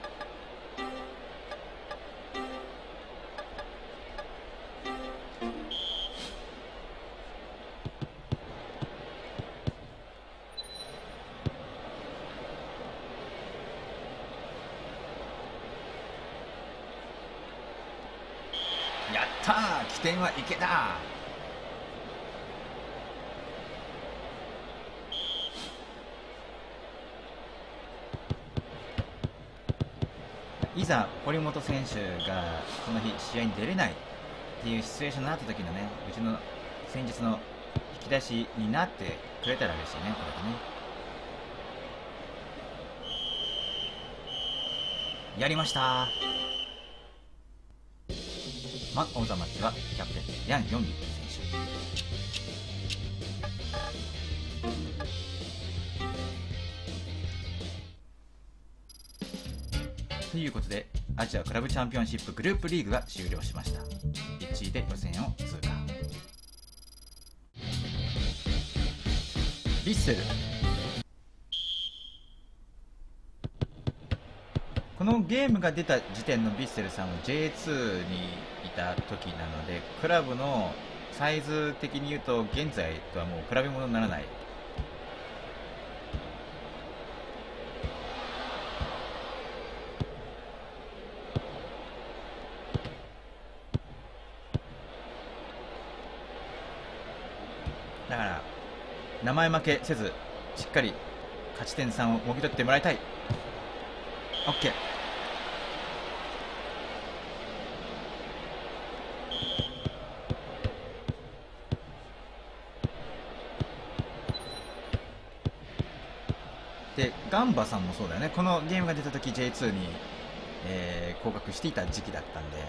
やったー、起点は池田。いざ堀本選手がその日試合に出れないっていうシチュエーションになった時のね、うちの戦術の引き出しになってくれたら嬉しいね、これでね。やりました。マン・オブ・ザ・マッチはキャプテンヤン・ヨンギ選手ということで、アジアクラブチャンピオンシップグループリーグが終了しました。1位で予選を通過。ヴィッセル、このゲームが出た時点のヴィッセルさんは J2 にいた時なので、クラブのサイズ的に言うと現在とはもう比べ物にならない。だから名前負けせず、しっかり勝ち点3をもぎ取ってもらいたい。 OK。 でガンバさんもそうだよね。このゲームが出た時 J2 に、降格していた時期だったんで、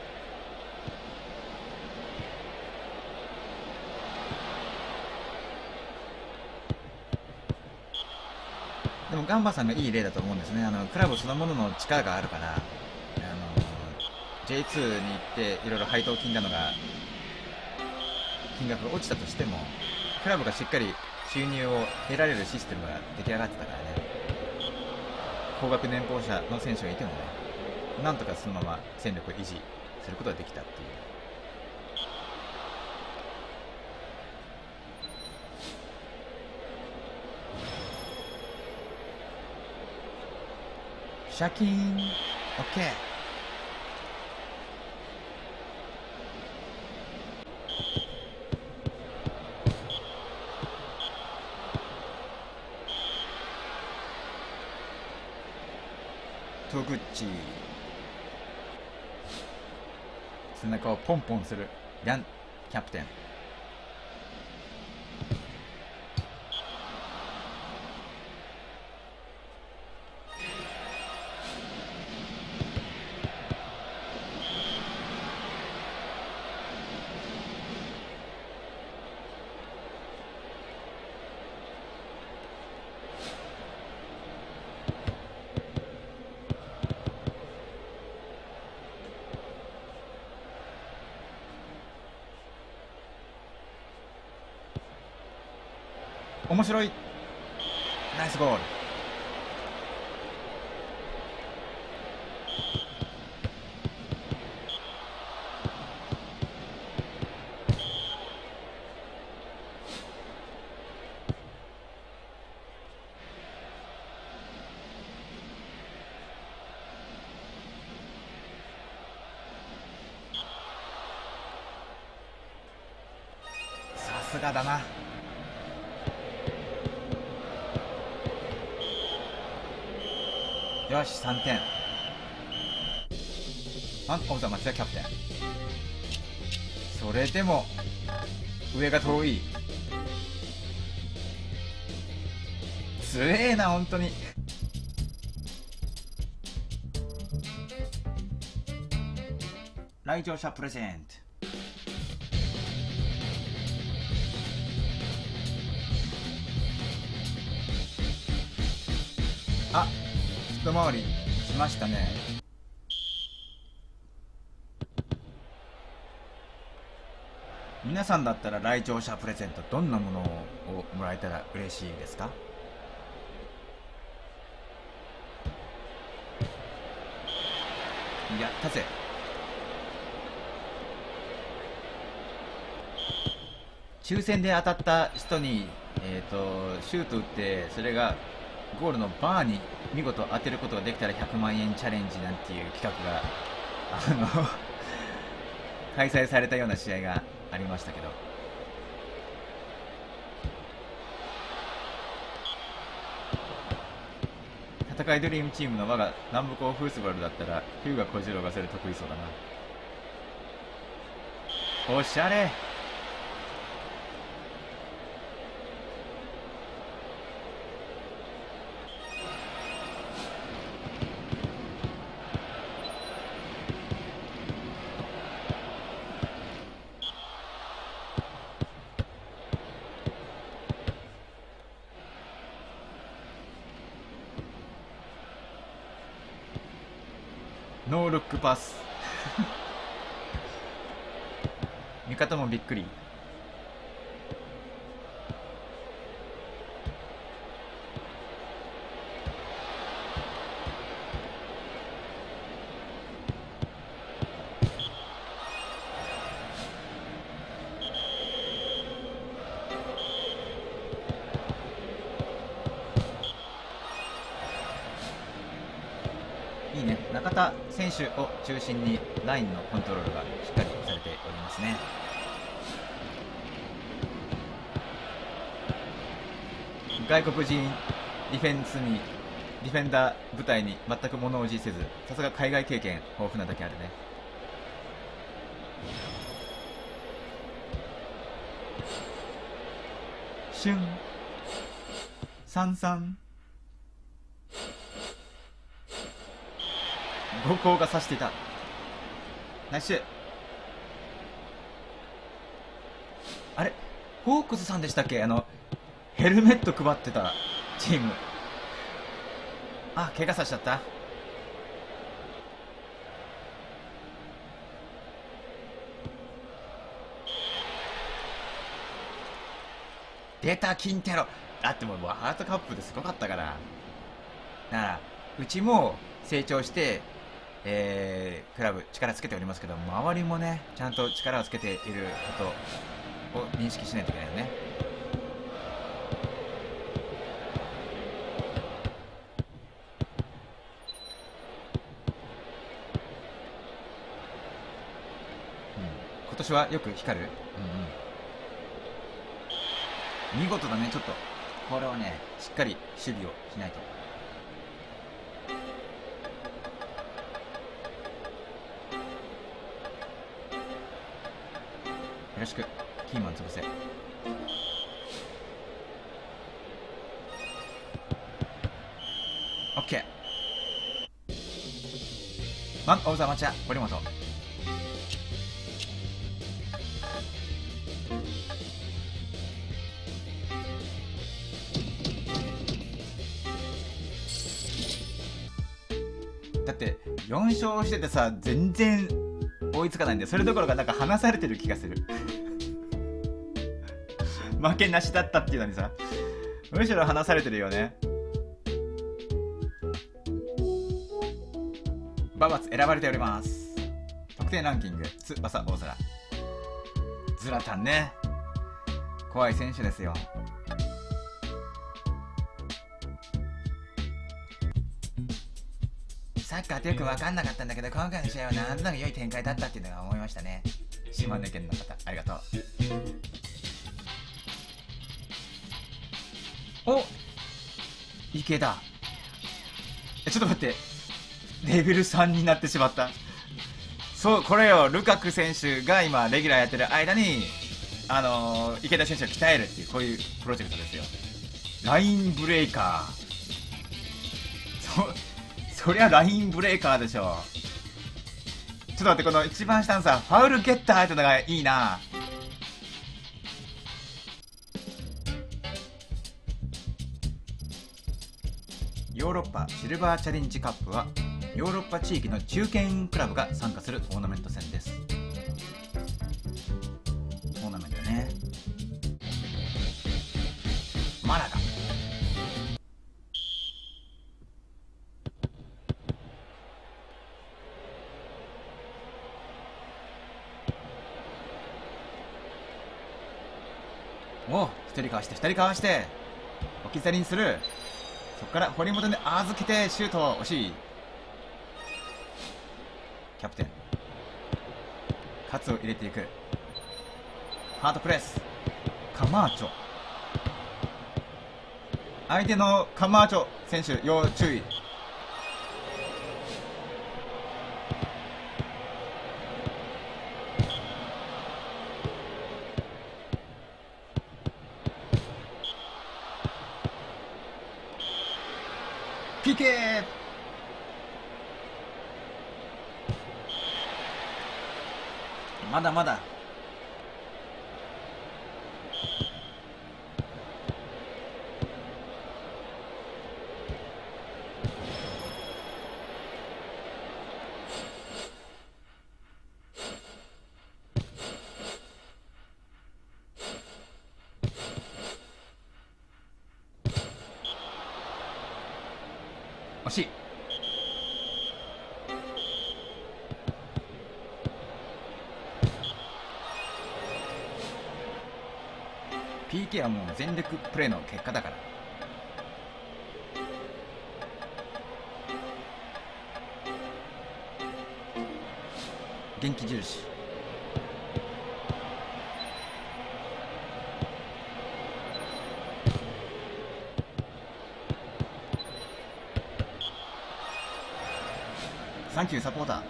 でもガンバさんがいい例だと思うんですね。クラブそのものの力があるから、J2 に行っていろいろ配当金なのが金額が落ちたとしても、クラブがしっかり収入を得られるシステムが出来上がってたからね。高額年俸者の選手がいてもね、なんとかそのまま戦力を維持することができたっていう。シャキーン OK。 戸口、背中をポンポンするヤンキャプテン。面白い、ナイスゴール。さすがだな。よし、3点。マン・オブ・ザ・マッチはキャプテン。それでも上が遠い。2 強えな本当に。来場者プレゼント。あ、一回りしましたね。皆さんだったら来場者プレゼントどんなものをもらえたら嬉しいですか？やったぜ。抽選で当たった人に、シュート打ってそれがゴールのバーに見事当てることができたら100万円チャレンジなんていう企画が開催されたような試合がありましたけど、戦いドリームチームの我が南部高フースバルだったら日向小次郎がそれ得意そうだな。おしゃれ。ノールックパス味方もびっくり。いいね、中田選手を中心にラインのコントロールがしっかりされておりますね。外国人ディフェンダー部隊に全く物おじせず、さすが海外経験豊富なだけあるね。シュンサンサン五光が指していた。ナイスシュー。あれホークスさんでしたっけ、ヘルメット配ってたチーム。あ、怪我させちゃった。出たキンテロ。だってもうワールドカップですごかったから。だからうちも成長してクラブ力つけておりますけど、周りもねちゃんと力をつけていることを認識しないといけないよね。今年はよく光る。見事だね。ちょっとこれをねしっかり守備をしないと。よろしくキーマン潰せ。オッケー。マン・オブ・ザ・マッチャー堀本。だって4勝しててさ、全然追いつかないんで、それどころかなんか離されてる気がする負けなしだったっていうのにさ、むしろ離されてるよね。ババツ選ばれております。得点ランキング翼大空ズラタンね、怖い選手ですよ。サッカーってよく分かんなかったんだけど、今回の試合はなんとなく良い展開だったっていうのが思いましたね。島根県の方ありがとう。お、池田。ちょっと待って、レベル3になってしまった。そう、これよ、ルカク選手が今レギュラーやってる間に池田選手を鍛えるっていう、こういうプロジェクトですよ。 ラインブレーカー。そりゃラインブレーカーでしょ。ちょっと待って、この一番下のさ、ファウルゲッターってのがいいな。ヨーロッパシルバーチャレンジカップはヨーロッパ地域の中堅クラブが参加するトーナメント戦です。トーナメントね。マラガ。おお、一人かわして二人かわして置き去りにする。そこから堀本に預けてシュート。惜しい。キャプテン勝を入れていく。ハートプレス。カマーチョ。相手のカマーチョ選手要注意。PK。 まだまだ。惜しい。PK はもう全力プレーの結果だから。元気印。サンキューサポーター。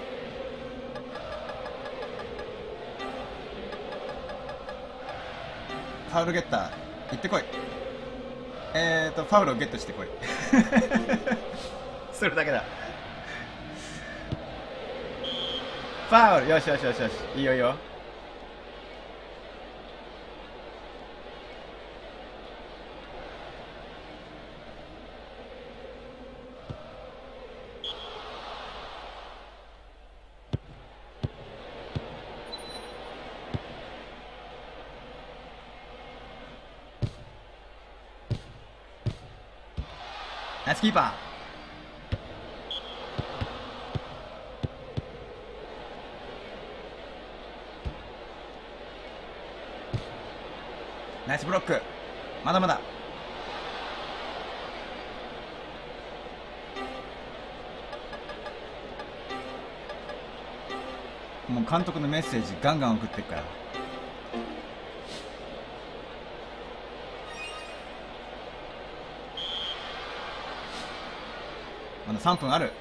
ファウルゲッター行ってこい。ファウルをゲットしてこい。それだけだ。ファウル。よしよしよしよし、いいよいいよ。ナイスキーパー。ナイスブロック。まだまだ。もう監督のメッセージガンガン送ってるから。まだ3分ある。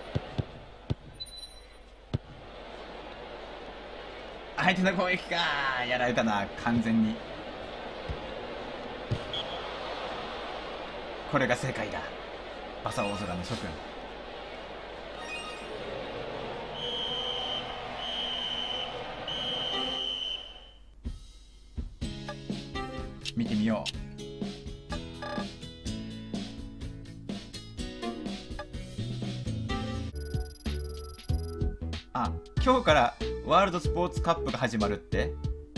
相手の攻撃か。やられたな完全に。これが正解だ。バサ大空の諸君。見てみよう。あ、今日からワールドスポーツカップが始まるって。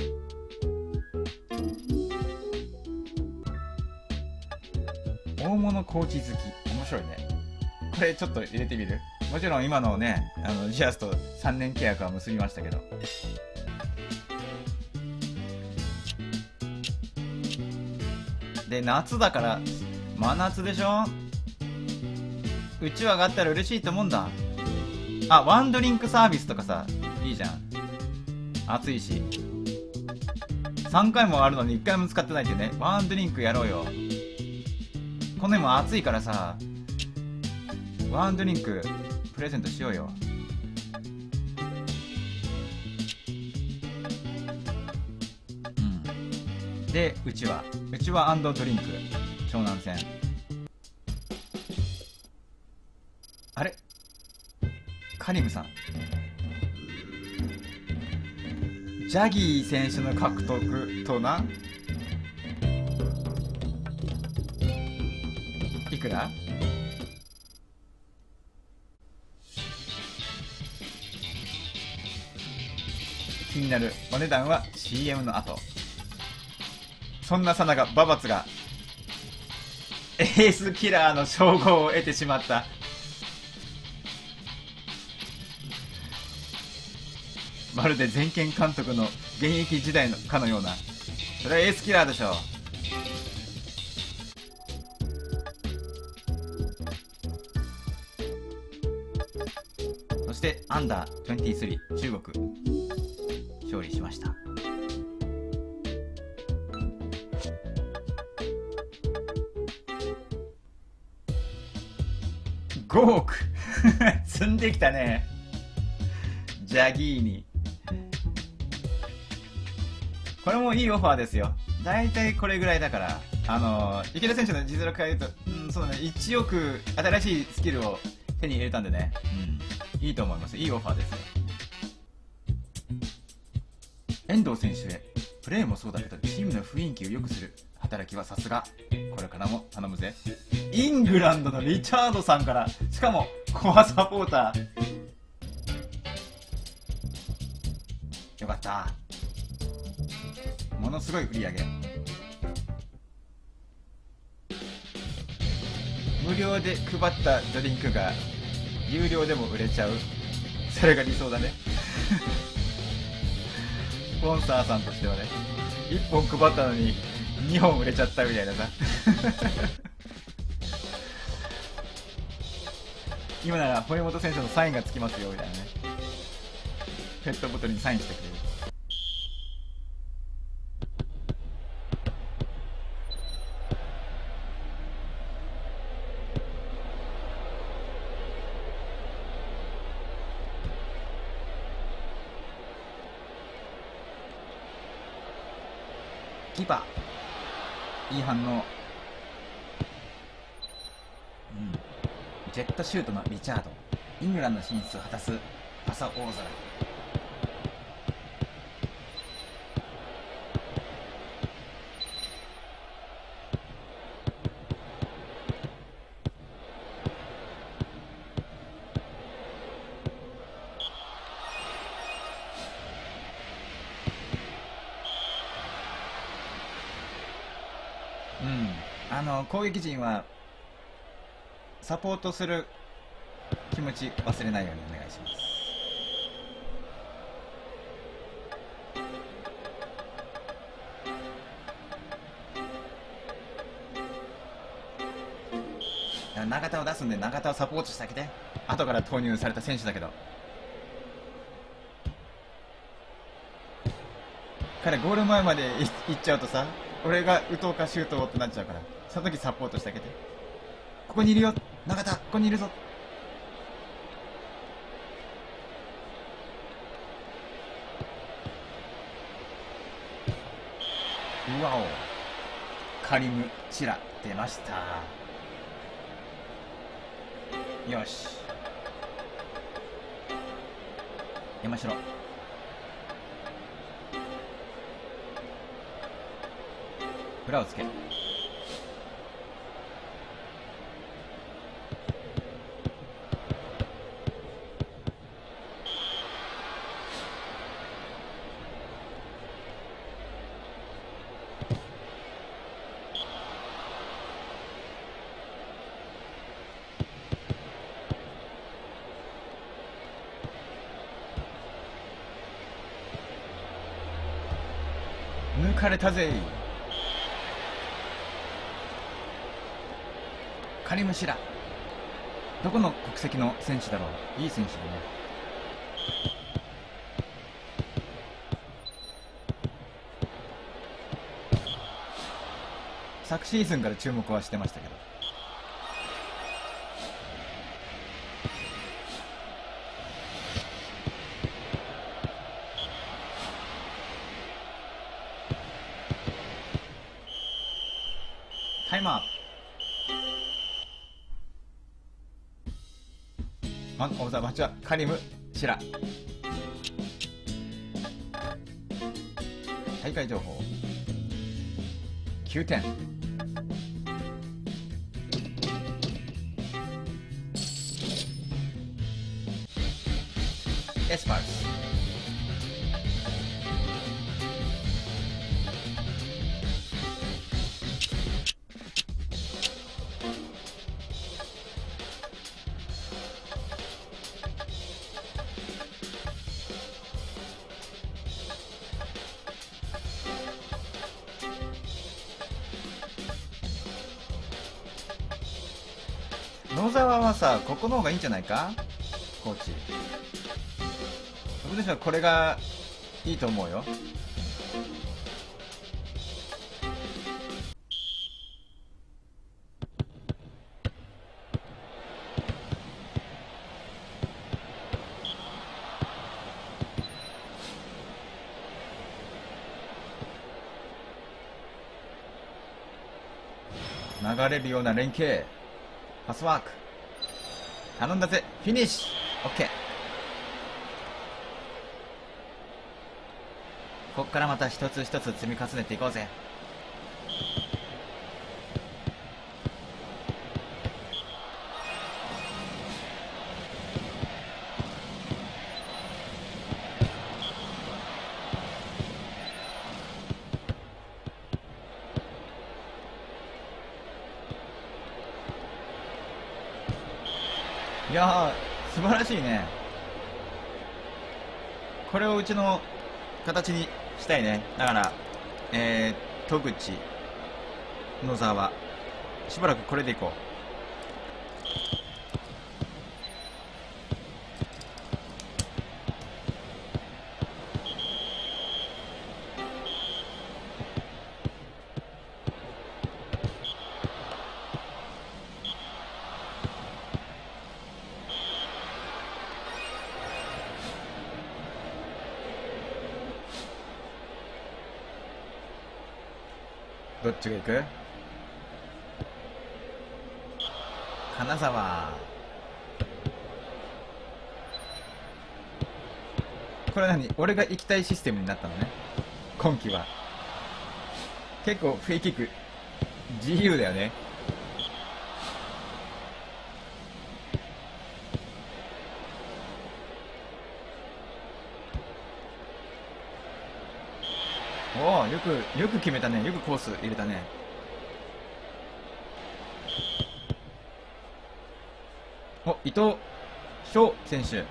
大物コーチ好き。面白いね。これちょっと入れてみる。もちろん今のね、ジアスと3年契約は結びましたけど。で、夏だから真夏でしょ。うちわがあったら嬉しいと思うんだ。あ、ワンドリンクサービスとかさ、いいじゃん。暑いし。3回もあるのに1回も使ってないってね。ワンドリンクやろうよ。この辺も暑いからさ、ワンドリンクプレゼントしようよ。うん。で、うちわドリンク。 湘南戦。あれカリムさん、ジャギー選手の獲得とな、いくら？気になるお値段は CM の後。そんなさながババツがエースキラーの称号を得てしまった。まるで前見監督の現役時代のかのような。それはエースキラーでしょう。そしてアンダー23中国勝利しました。5億積んできたね、ジャギーニ。これもいいオファーですよ。だいたいこれぐらいだから、池田選手の実力から言うと、そうね、1億新しいスキルを手に入れたんでね、いいと思います。いいオファーですよ。遠藤選手へ、プレーもそうだけどチームの雰囲気を良くする働きはさすが。これからも頼むぜ。イングランドのリチャードさんから、しかもコアサポーター。よかった。ものすごい売り上げ。無料で配ったドリンクが有料でも売れちゃう。それが理想だねスポンサーさんとしてはね、1本配ったのに2本売れちゃったみたいなさ今なら堀本選手のサインがつきますよみたいなね。ペットボトルにサインしてくれる。キーパーいい反応。ジェットシュートのリチャード、イングランド進出を果たす朝大空。攻撃陣はサポートする気持ち忘れないようにお願いします。永田を出すんで、永田をサポートしてあげて。後から投入された選手だけど、彼ゴール前まで行っちゃうとさ、俺が打とうかシュートをってなっちゃうから、その時サポートしてあげて。ここにいるよ永田、ここにいるぞ。うわお、カリムチラ出ました。よし、山城裏をつけ、抜かれたぜ。カリムシラ、どこの国籍の選手だろう。いい選手だね。昨シーズンから注目はしてましたけど、タイムアウト。 おさまちはカリムシラ。大会情報9点。エスパルス。野沢はさ、ここの方がいいんじゃないか、コーチ。僕としてはこれがいいと思うよ。流れるような連携、パスワーク頼んだぜ。フィニッシュ。オッケー。こっからまた一つ一つ積み重ねていこうぜ。いやー、素晴らしいね。これをうちの形にしたいね。だから戸口、野沢、しばらくこれでいこう。どっちが行く？金沢。これ何？俺が行きたいシステムになったのね、今季は。結構フリーキック自由だよね。おお、よく決めたね。よくコース入れたね。お、伊藤翔選手。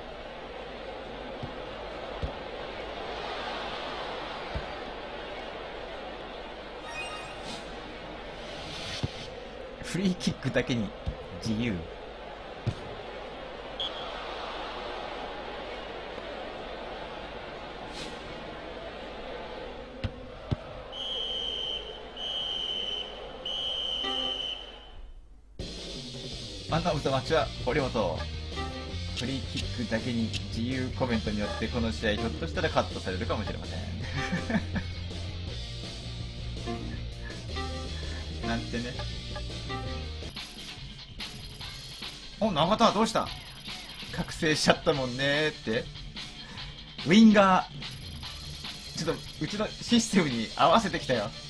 フリーキックだけに自由。マンタムとマッチは堀本。フリーキックだけに自由コメントによってこの試合ひょっとしたらカットされるかもしれませんなんてね。お、永田どうした？覚醒しちゃったもんねって。ウィンガーちょっとうちのシステムに合わせてきたよ。